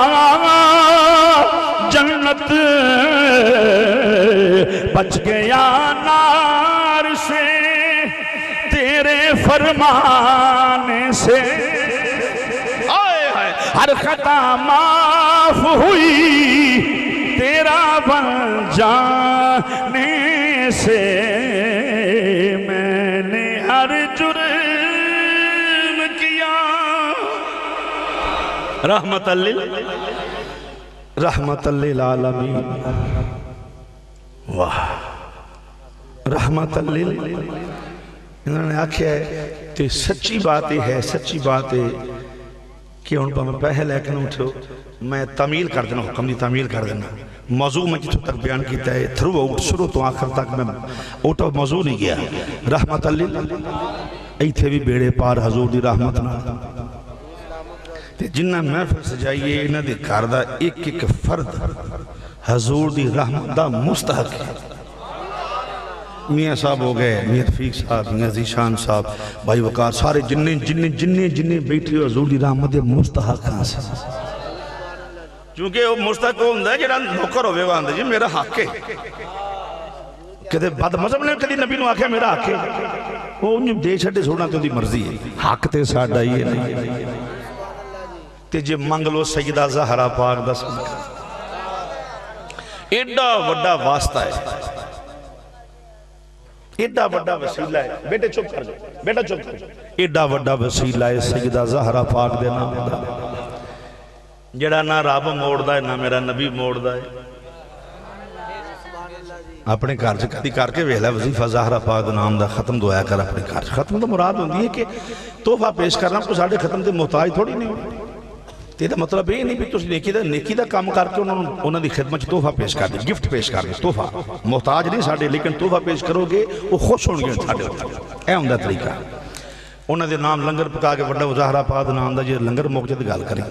جنت بچ گیا نار سے تیرے فرمان سے ہر خطا معاف ہوئی تیرا بن جانے سے میں نے ہر جرم کیا رحمت للعالمین واہ رحمت لیل انہوں نے آکھیا ہے تے سچی بات ہے سچی بات ہے کہ ان پر میں پہلے لیکن اٹھو میں تعمیل کر دینا حکم دی تعمیل کر دینا موضوع میں جتوں تک بیان کیتا ہے تھرو آؤٹ شروع تو آخر تک میں اوٹ آف موضوع نہیں گیا رحمت لیل ایتھے بھی بیڑے پار حضور دی رحمت نہ جنہ محفل سجائیے انہ دی کاردہ ایک ایک فرد حضور دی رحمت دا مستحق ہے میاں صاحب ہو گئے میاں رفیق صاحب میاں ذیشان صاحب بھائی وقار سارے جننے بیٹھے حضور دی رحمت دے مستحق ہیں چونکہ وہ مستحق ہوندہ ہے جنہاں نوکر ہوئے واندے جی میرا حق ہے کہتے بات مذہب نے کدی نبی نو آکھے میرا حق ہے وہ انہیں دے چھڑے سوڑنا تو دی مرضی ہے حق تے ساڑھا ہی ہے نہیں تے جے منگلو سیدہ زہرہ پاک دا صدقہ ایڈا وڈا واسطہ ہے ایڈا وڈا وسیلہ ہے بیٹے چپ کر جائے بیٹا چپ کر جائے ایڈا وڈا وسیلہ ہے سیدہ زہرہ پاک دے نام دا جڑا نہ رب موڑ دا ہے نہ میرا نبی موڑ دا ہے اپنے کارج کدی کر کے ویلہ وظیفہ زہرہ پاک دے نام دا ختم دعایا کر اپنے کارج ختم تو مراد ہوندی ہے کہ تحفہ پیش کرنا کو ساڑھے ختم دے محتاج تھوڑی نہیں ہوئی تیرا مطلب یہ نہیں بھی تو نیکی دا کام کر کے انہوں نے خدمت تحفہ پیش کر دی گفٹ پیش کر دی تحفہ محتاج نہیں ساڑھے لیکن تحفہ پیش کرو گے وہ خوش ہوں گے ساڑھے اے ہوں دا طریقہ انہوں نے نام لنگر پکا کے وڈا زہرہ پاک نام دا جی لنگر موقع دے گال کری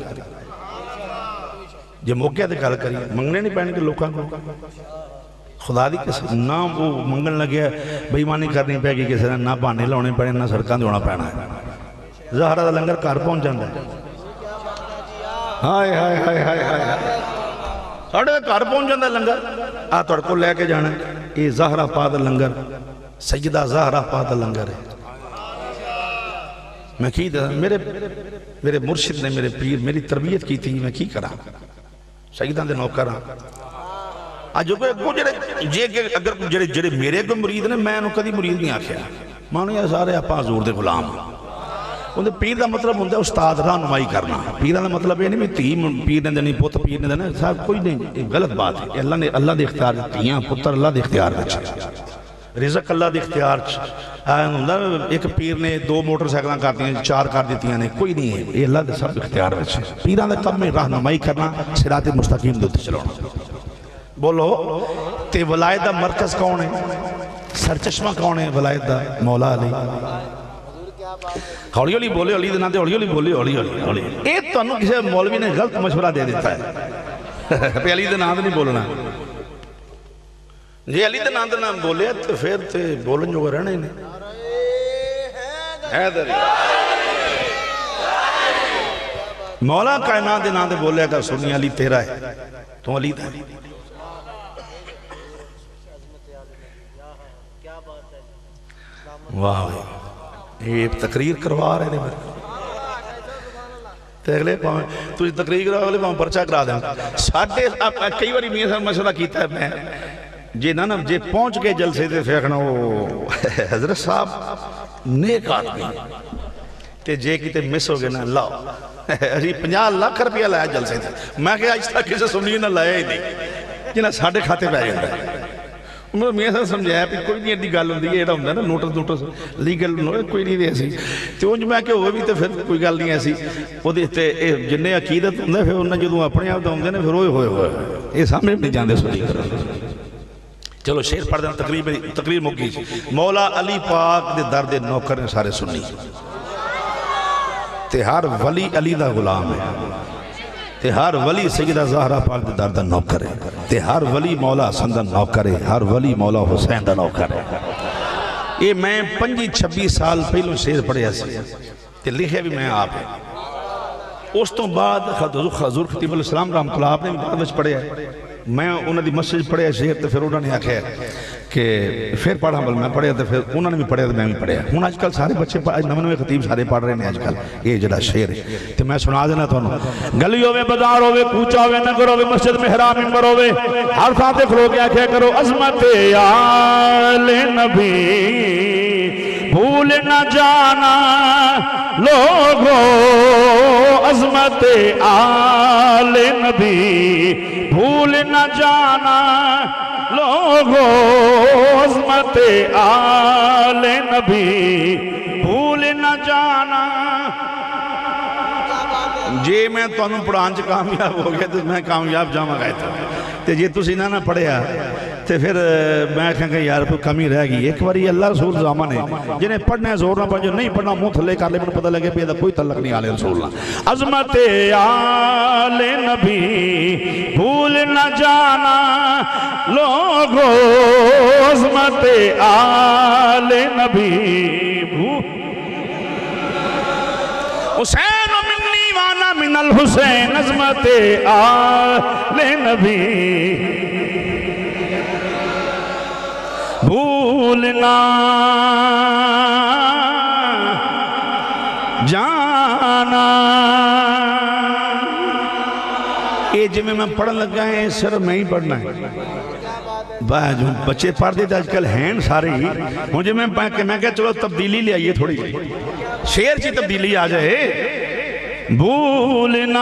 جی موقع دے گال کری منگنے نہیں پہنے کے لوکاں کو خدا دی کس نام وہ منگن لگیا بیمانی کرنی پہ گی کسی نے نہ بانے لاؤنے پڑے نہ سڑکان دوڑا پہنا ہے زہرہ دا لنگر کار پہنچ جاندہ ہے ہائے ہائے ہائے ہائے ہائے ساڑھے گھر پہنچ جاندہ لنگر آ توڑ کو لے کے جانا یہ زہرہ پاد لنگر سیدہ زہرہ پاد لنگر ہے میں کی تھا میرے مرشد نے میرے پیر میری تربیت کی تھی میں کی کرا سیدہ دے نوکر ہاں آج اگر جڑے میرے کو مرید نے میں انہوں کدی مرید نہیں آکھیا مانو یا سارے آپ حضور دے غلام انہیں پیر دا مطلب ہوندہ ہے استاد رہنمائی کرنا پیر دا مطلب یہ نہیں میں تیم پیر نے دینی پوت پیر نے دینا صاحب کوئی نہیں غلط بات ہے اللہ دے اختیار تیاں پتر اللہ دے اختیار رزق اللہ دے اختیار ایک پیر نے 2 موٹر سائیکلیں کرتی ہیں 4 کر دیتی ہیں کوئی نہیں ہے یہ اللہ دے سب اختیار ہے پیران دے کم میں رہنمائی کرنا صراط مستقیم دے چلانا بولو تے ولایت دا مرکز کون ہے سرچشمہ کون ہے ولایت دا مولا علی ہولی ہولی بولے علی دے ناتے ہولی ہولی بولے ہولی ہولی ایک تو انہوں کسی مولوی نے غلط مشورہ دے دیتا ہے پہ علی دے ناتے نہیں بولنا جی علی دے ناتے نہ بولے تو پھر تے بولن جو رہنے ہی نہیں حیدر مولا کائنات دے ناتے بولے اگر سنی علی تیرا ہے تو علی دے واہ یہ تقریر کروا رہے ہیں تے اگلے پاؤں تجھے تقریر کروا اگلے پاؤں پرچہ کرا دیں ساڑھے کئی باری میاں سے مشورہ کیتا ہے میں جی نا جی پہنچ کے جلسے تے پھیکنا وہ حضرت صاحب نیک آدمی تے جے کی تے مس ہو گئے نا لاؤ اسی 50 لاکھ روپیہ لایا جلسے تے میں کہ آج تک کسی سنی نہ لایا ہی نہیں جنہاں ساڑھے کھاتے پہ جاتا ہے میاں سے سمجھایا کہ کوئی نہیں ایڈی گل ہوندی ہے ایڈا ہوندہ ہے نا نوٹس لیگل کوئی نہیں دے ایسی تو انج میں کہ ہوئے بھی تو پھر کوئی گل نہیں ایسی وہ دیتے جنہیں عقیدت ہوندہ ہے پھر انہیں جدوں اپنے آپ ہوندے نے پھر ہوئے یہ سامنے نہیں جاندے سنی چلو شیر پڑھ دیں تقریر مکی مولا علی پاک دے درد نوکر نے سارے سنی تے ہر ولی علی دا غلام ہے تے ہر ولی سیدہ زہرہ پاک دے درد نوکر ہے تے ہر ولی مولا حسن دا نوکر ہے ہر ولی مولا حسین دا نوکر ہے یہ میں 25-26 سال پہلوں شیر پڑھیا سی تے لکھے بھی میں آپ ہے اس تو بعد حضور خطیب علیہ السلام رحمت اللہ آپ نے بھی بعد وچ پڑھیا ہے میں انہوں نے مسجد پڑھیا شیر تے پھر انہوں نے آکھیا کہ پھر پڑھا بل میں پڑھیا تے پھر انہوں نے بھی پڑھیا تے میں بھی پڑھیا ہوں آج کل سارے بچے نوے خطیب سارے پڑھ رہے ہیں آج کل یہ جڑا شیر ہے تے میں سنا دینا تو گلی ہوئے بازار ہوئے کوچا ہوئے نگر ہوئے مسجد محراب منبر ہوئے ہر ساتھ کھلو کے آکھیا کرو عظمت آل نبی بھول نہ جانا لوگو عظمت آل نبی بھول نہ جانا लोगो उस्मत आले नबी भूल न जाना। जे मैं तुहानू पढ़ाने च कामयाब हो गया तो मैं कामयाब जावांगा इत्थों, ते जे तुसीं ना पढ़िया तो फिर मैं आखांगा यार कोई कमी रह गई। एक बार अल्लाह रसूल ज़ामा ने जिन्हें पढ़ना है जोर ना पढ़, जो नहीं पढ़ना मुँह थले कर ले, मैंने पता लगे भी कोई तल्लक नहीं आले रसूल ना। अज़मत आले नबी भूल न जाना लोगो अज़मत आले नबी हुसैन मिन्नी वाना मिनल हुसैन अज़मत आले नबी भूलना जाना। ये जिमें मैं पढ़न लगा है सिर्फ मैं ही पढ़ना है। जो बच्चे पढ़ते तो आजकल हैं सारे ही हूँ जी मैं क्या चलो तब्दीली ले आइए, थोड़ी शेर ची तब्दीली आ जाए। भूलना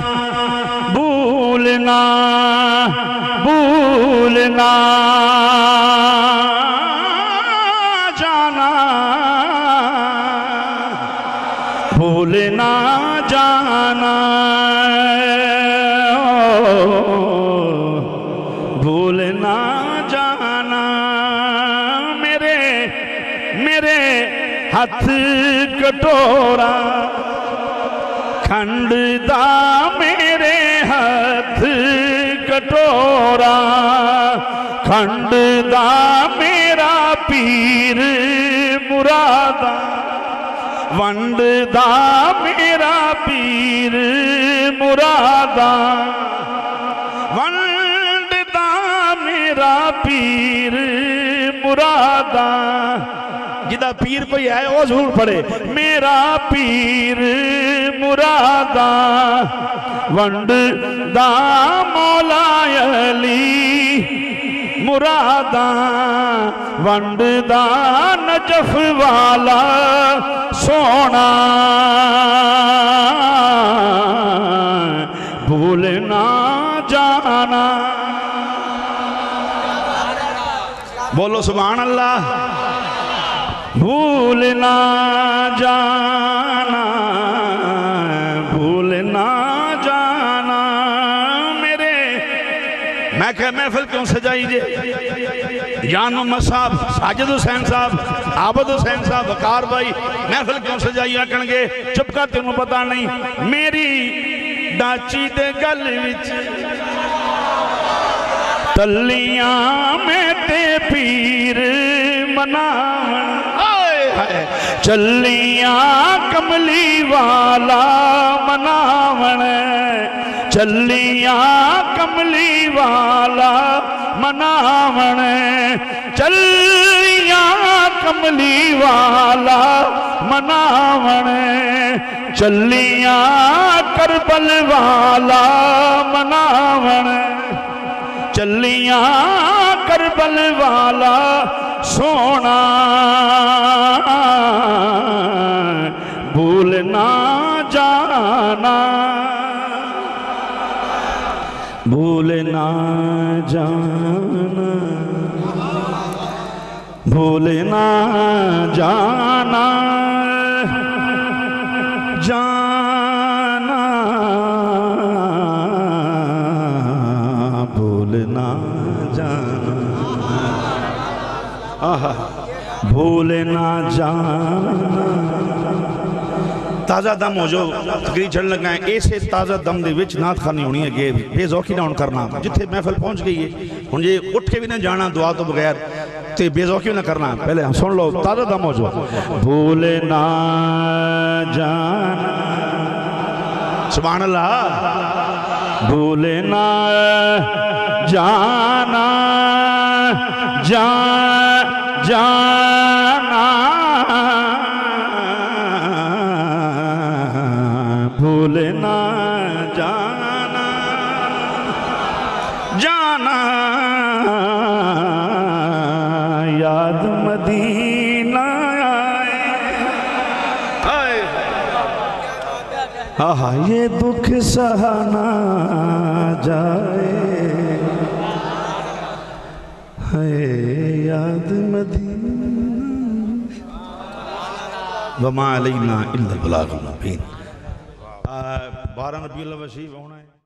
भूलना भूलना जाना भूलना जाना भूलना जाना। मेरे मेरे हाथ कटोरा खंडदा मेरे हाथ कटोरा खंडदा मेरा पीर मुरादा वंडदा मेरा पीर मुरादा वंडदा मेरा पीर मुरादा। जिदा पीर कोई है वो जरूर पढ़े मेरा पीर मुरादा वंडदा मौला अली मुरादा वंडदा नजफ वाला सोना भूलना जाना। बोलो सुभान अल्लाह। भूलना जाना भूलना जाना। मेरे मैं क्या महफिल क्यों सजाई जे जान मोहम्मद साहब, साजिद हुसैन साहब, आबद हुसैन साहब, वकार भाई महफिल क्यों सजाई आखणगे चुप कर तेनू पता नहीं। मेरी डाची दे गल विच तलियां में ते पीर मनावन चलियां कमली वाला मनावन चलियां कमली वाला मनावन चलियां कमली वाला मनावन चलियां करबल वाला मनावन चलियां करबल वाला सोना भूलना जाना भूलना जाना भूलना जाना जाना भूलना जाना आहा भूलना जाना। ताज़ा दम हो जो तकरीर चढ़ लगा है ऐसे ताज़ा दम दे विच नात खानी होनी है कि बेजौकी ना करना। जिथे महफिल पहुँच गई है हुण जे उठ के भी ना जाना दुआ तो बगैर ते बेजौकी ना करना। पहले हम सुन लो ताज़ा दम हो जो भूलना जाना सुभान अल्लाह भूलना जाना जाना भूलना जाना जाना याद मदीना आए हाँ ये दुख सहना जाए ہے یاد مدینہ وما علینا الا البلاغ المبین 12 ربیع الاول ہونا ہے.